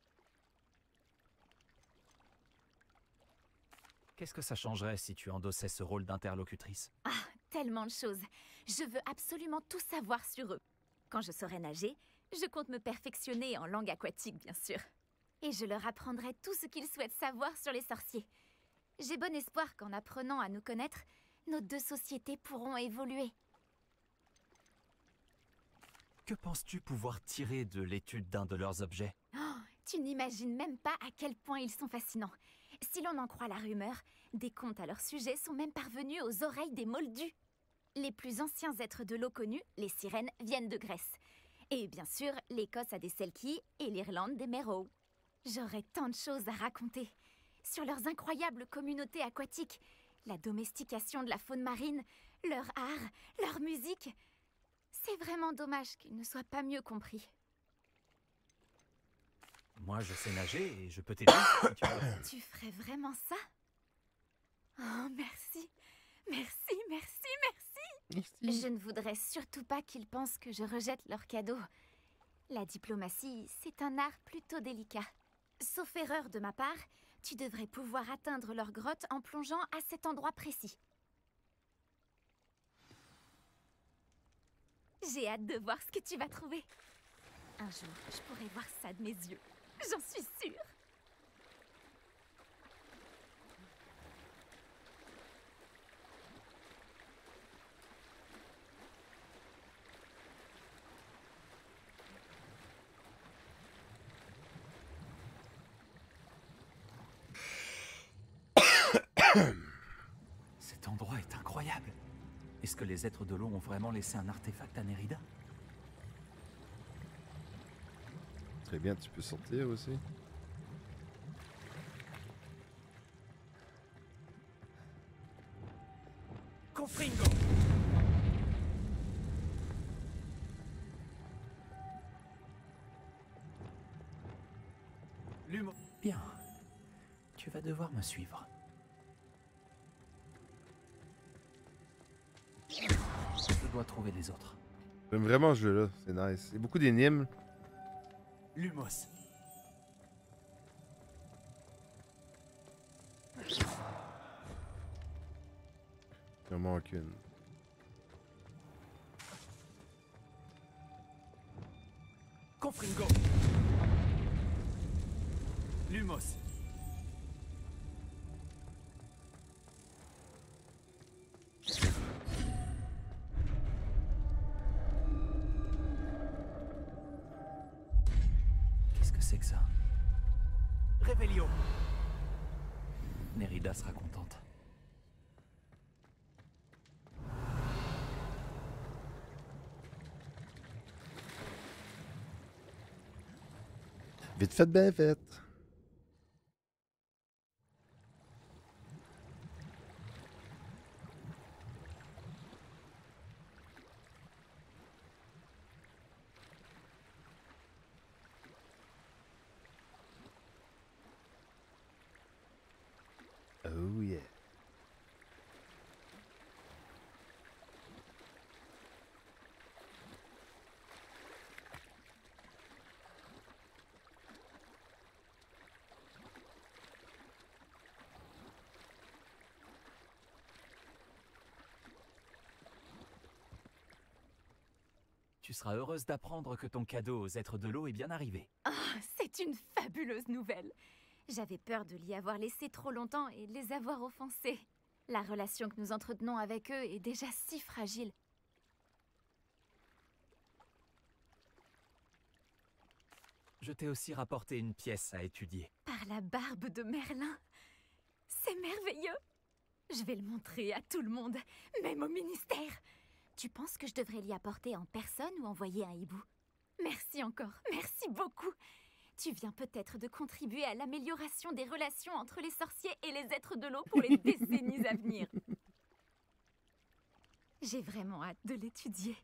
Speaker 10: Qu'est-ce que ça changerait si tu endossais ce rôle d'interlocutrice?
Speaker 15: Ah, tellement de choses. Je veux absolument tout savoir sur eux. Quand je saurai nager, je compte me perfectionner en langue aquatique, bien sûr. Et je leur apprendrai tout ce qu'ils souhaitent savoir sur les sorciers. J'ai bon espoir qu'en apprenant à nous connaître, nos deux sociétés pourront évoluer.
Speaker 7: Que penses-tu pouvoir tirer de l'étude d'un de leurs objets?
Speaker 15: Oh, tu n'imagines même pas à quel point ils sont fascinants. Si l'on en croit la rumeur, des contes à leur sujet sont même parvenus aux oreilles des Moldus. Les plus anciens êtres de l'eau connus, les sirènes, viennent de Grèce. Et bien sûr, l'Écosse a des Selkies et l'Irlande des Merrow. J'aurais tant de choses à raconter. Sur leurs incroyables communautés aquatiques, la domestication de la faune marine, leur art, leur musique. C'est vraiment dommage qu'ils ne soient pas mieux compris.
Speaker 7: Moi, je sais nager et je peux t'aider si tu veux.
Speaker 15: Tu ferais vraiment ça? Oh, merci. Merci, merci, merci.
Speaker 1: Merci.
Speaker 15: Je ne voudrais surtout pas qu'ils pensent que je rejette leurs cadeaux. La diplomatie, c'est un art plutôt délicat. Sauf erreur de ma part, tu devrais pouvoir atteindre leur grotte en plongeant à cet endroit précis. J'ai hâte de voir ce que tu vas trouver. Un jour, je pourrai voir ça de mes yeux. J'en suis sûre.
Speaker 7: Cet endroit est incroyable. Est-ce que les êtres de l'eau ont vraiment laissé un artefact à Nérida?
Speaker 1: Très bien, tu peux sortir aussi.
Speaker 14: Confringo.
Speaker 7: L'humour. Bien. Tu vas devoir me suivre. Je dois trouver les autres.
Speaker 1: J'aime vraiment ce jeu-là, c'est nice. Il y a beaucoup d'énigmes.
Speaker 14: Lumos.
Speaker 1: Il en manque une.
Speaker 14: Confringo. Lumos.
Speaker 7: Qu'est-ce que c'est que ça?
Speaker 14: Revelio.
Speaker 7: Nérida sera contente.
Speaker 1: Vite fait, bien fait. Oh yeah.
Speaker 7: Tu seras heureuse d'apprendre que ton cadeau aux êtres de l'eau est bien arrivé.
Speaker 15: Oh, c'est une fabuleuse nouvelle. J'avais peur de l'y avoir laissé trop longtemps et de les avoir offensés. La relation que nous entretenons avec eux est déjà si fragile.
Speaker 7: Je t'ai aussi rapporté une pièce à étudier.
Speaker 15: Par la barbe de Merlin. C'est merveilleux. Je vais le montrer à tout le monde, même au ministère. Tu penses que je devrais l'y apporter en personne ou envoyer un hibou? Merci encore, merci beaucoup. Tu viens peut-être de contribuer à l'amélioration des relations entre les sorciers et les êtres de l'eau pour les décennies à venir. J'ai vraiment hâte de l'étudier.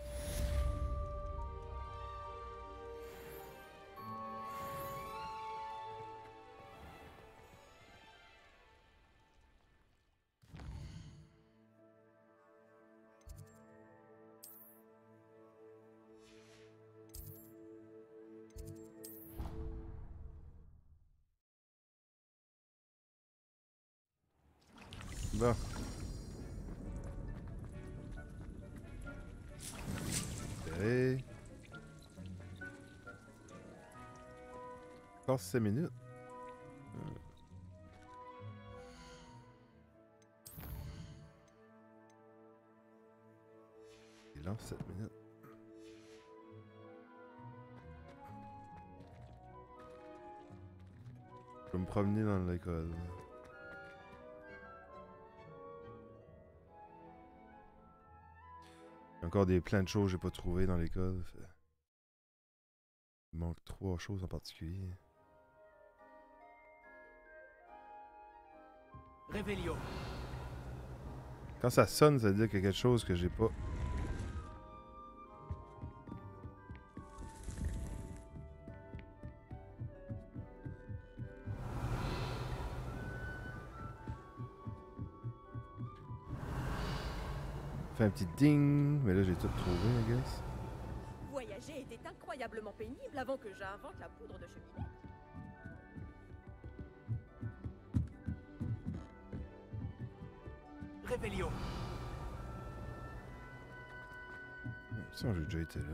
Speaker 1: Bon. Et... Encore cinq minutes. Non, sept minutes. Je peux me promener dans l'école. Il y a encore des plein de choses que j'ai pas trouvées dans l'école. Fait... Il manque trois choses en particulier.
Speaker 14: Réveillon.
Speaker 1: Quand ça sonne, ça veut dire qu'il y a quelque chose que j'ai pas. Fait un petit ding, mais là j'ai tout trouvé, I guess.
Speaker 11: Voyager était incroyablement pénible avant que j'invente la poudre de cheminée.
Speaker 14: Réveillon.
Speaker 1: Ça, j'ai déjà été là.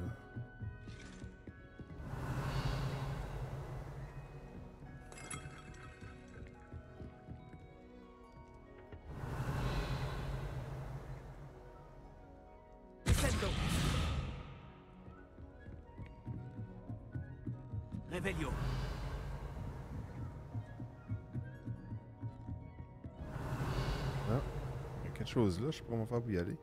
Speaker 14: Réveillon.
Speaker 1: Ah, il y a quelque chose là, je sais pas comment faire pour y aller.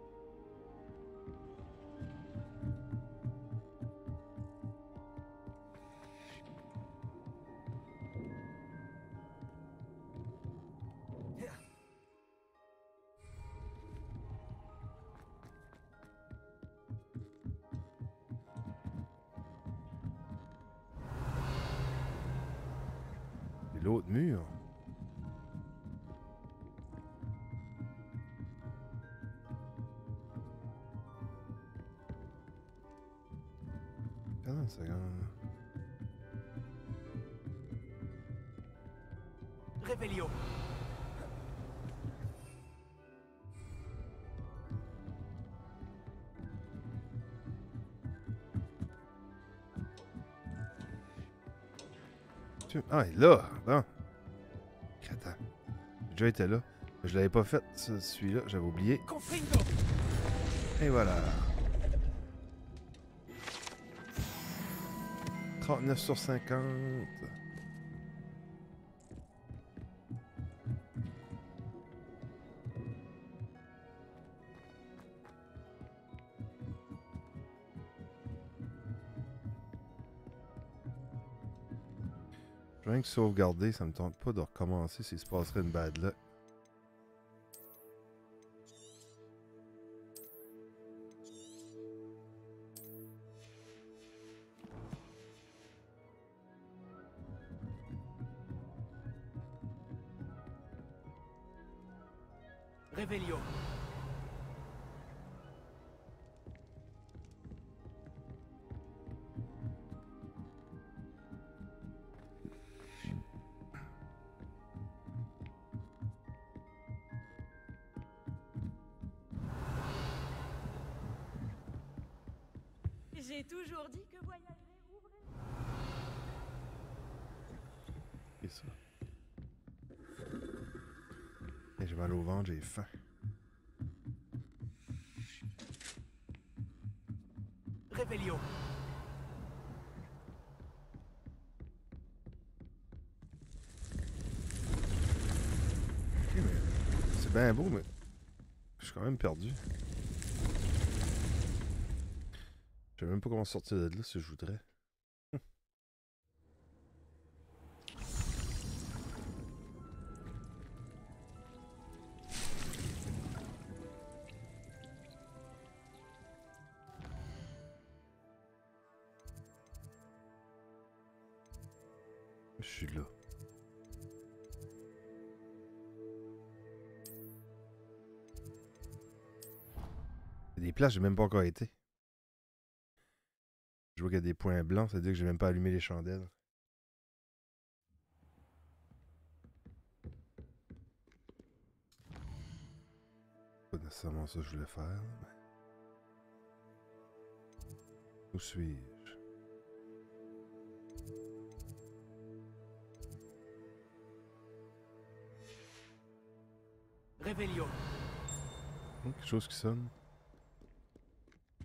Speaker 1: L'autre mur. Attends une seconde.
Speaker 14: Réveillon.
Speaker 1: Ah, il est là! Bon. Attends. J'ai déjà été là. Je l'avais pas fait, celui-là. J'avais oublié. Et voilà. trente-neuf sur cinquante. Rien que sauvegarder, ça me tente pas de recommencer s'il se passerait une bad luck.
Speaker 14: Réveillon.
Speaker 11: J'ai toujours dit que voyager ouvrait...
Speaker 1: Et ça. Et j'ai mal au ventre, j'ai faim.
Speaker 14: Réveillon.
Speaker 1: Ok, mais c'est bien beau, mais je suis quand même perdu. Je sais même pas comment sortir de là si je voudrais. Je suis là. Il y a des places, j'ai même pas encore été. Je vois qu'il y a des points blancs, ça veut dire que j'ai même pas allumé les chandelles. Pas nécessairement ça que je voulais faire, mais... Où suis-je?
Speaker 14: Réveillon.
Speaker 1: Oh, quelque chose qui sonne.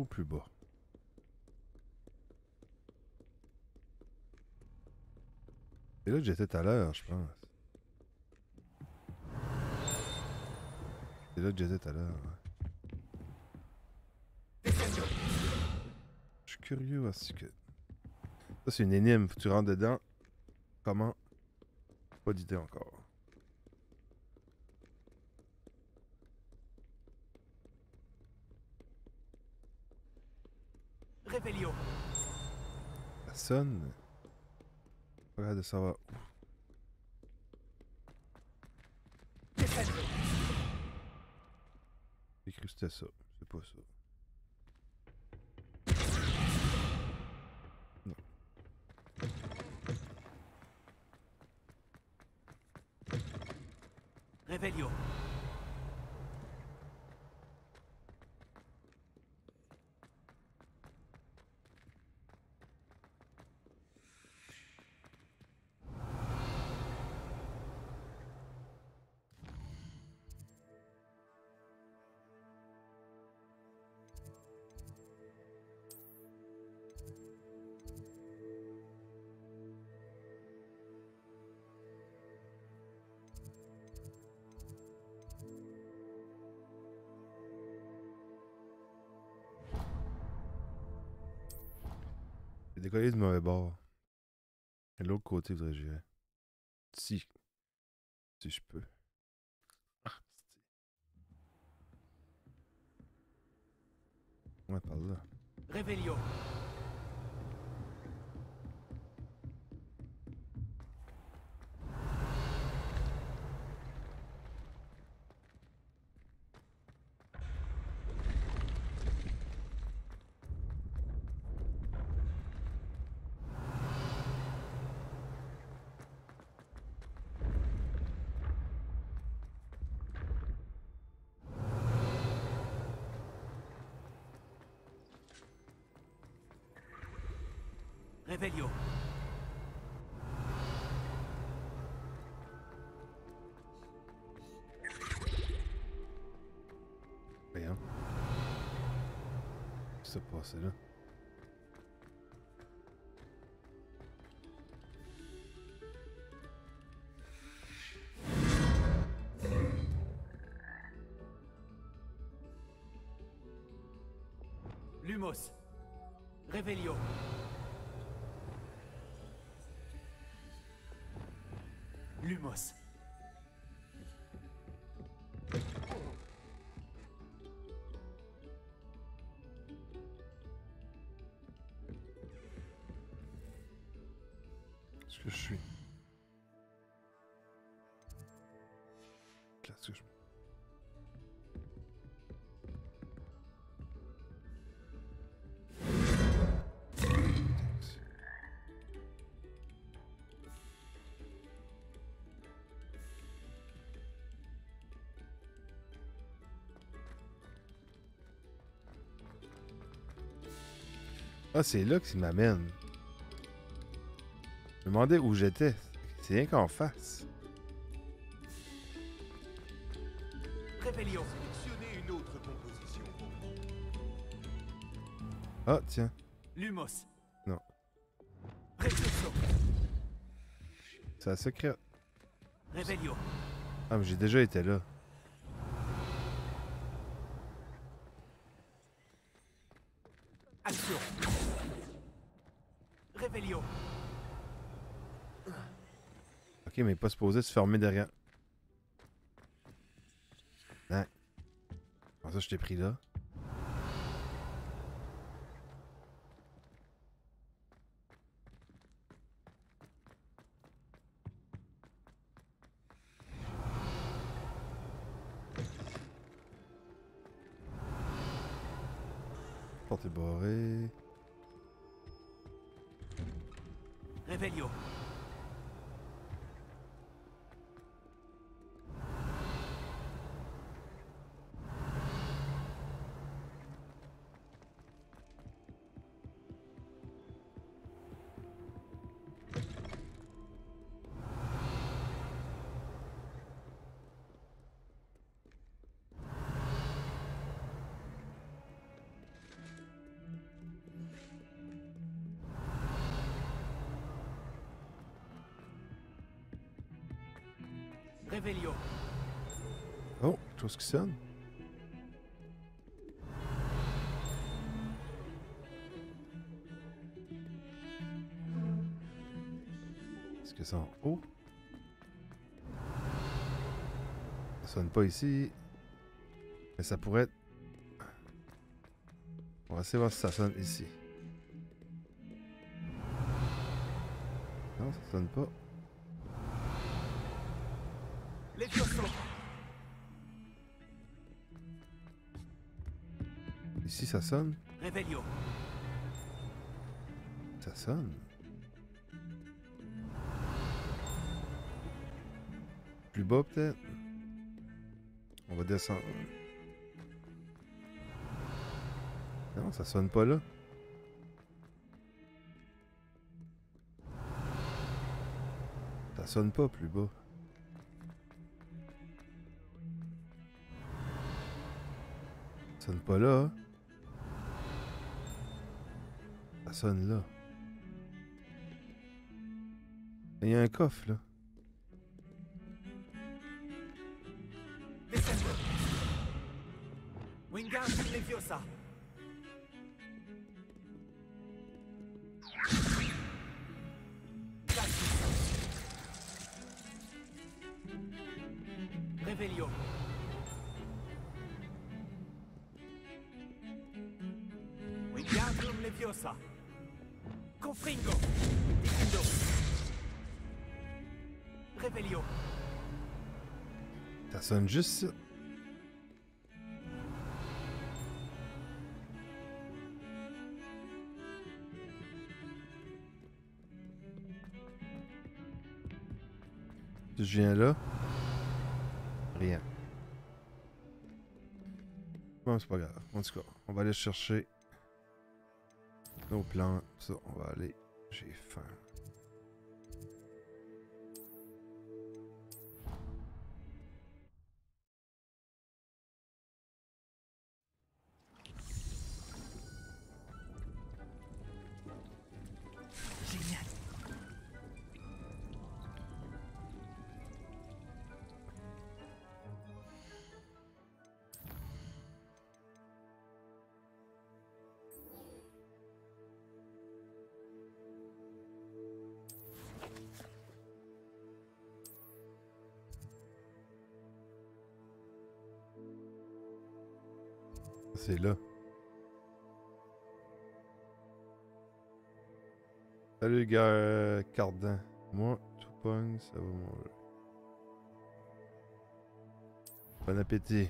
Speaker 1: ou plus bas? C'est là que j'étais tout à l'heure, je pense. C'est là que j'étais tout à l'heure. Ouais. Je suis curieux aussi que... Ça, c'est une énigme. Faut que tu rentres dedans. Comment? Pas d'idée encore.
Speaker 14: Réveillon.
Speaker 1: Ça sonne. Pas grave de savoir où. J'ai cru que c'était ça. C'est pas ça. Non.
Speaker 14: Réveillon.
Speaker 1: J'ai décollé du mauvais bord. De l'autre côté, voudrais-je gérer. Si. Si je peux. Ah, ouais, par là.
Speaker 14: Réveillon. Réveillon.
Speaker 1: Rien. Qu'est-ce qui s'est passé là?
Speaker 14: Lumos. Réveillon. Lumos.
Speaker 1: Est-ce que je suis? Qu'est-ce que je... Ah, c'est là qu'il m'amène. Je me demandais où j'étais. C'est rien qu'en face.
Speaker 14: Réveillon.
Speaker 12: Sélectionnez une autre composition.
Speaker 1: Ah, tiens.
Speaker 14: Lumos.
Speaker 1: Non.
Speaker 14: Réveillon.
Speaker 1: C'est un secret.
Speaker 14: Réveillon.
Speaker 1: Ah, mais j'ai déjà été là.
Speaker 14: Action. Réveillon.
Speaker 1: Ok, mais pas supposé se fermer derrière. Hein? Comment ça, je t'ai pris là? Porte est barrée.
Speaker 14: Réveillon. Revelio.
Speaker 1: Oh, quelque chose qui sonne. Est-ce que c'est en haut? Ça sonne pas ici. Mais ça pourrait être... On va essayer de voir si ça sonne ici. Non, ça sonne pas.
Speaker 14: Levioso.
Speaker 1: Ici, ça sonne.
Speaker 14: Revelio.
Speaker 1: Ça sonne. Plus bas, peut-être. On va descendre. Non, ça sonne pas là. Ça sonne pas plus bas. Ça sonne pas là. Ça sonne là. Il y a un coffre là.
Speaker 14: Descendo. Wingardium Leviosa. Revelio. Wingardium Leviosa. Confringo. Dicendo. Revelio.
Speaker 1: Ça sonne juste ça. Si je viens là, rien. Bon, c'est pas grave. En tout cas, on va aller chercher nos plans. Ça, on va aller. J'ai faim.
Speaker 14: Génial.
Speaker 1: C'est là. Salut, gars, Cardan. Moi, tout pogne, ça va mon. Bon appétit.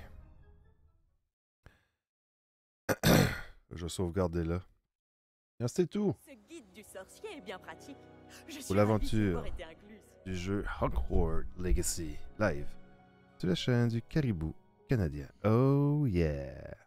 Speaker 1: Je vais sauvegarder là. Et c'est tout.
Speaker 11: Ce guide du sorcier est bien pratique. Je
Speaker 1: Pour
Speaker 11: suis
Speaker 1: l'aventure
Speaker 11: ravie d'y avoir été incluse.
Speaker 1: du jeu Hogwarts Legacy live sur la chaîne du Caribou canadien. Oh yeah!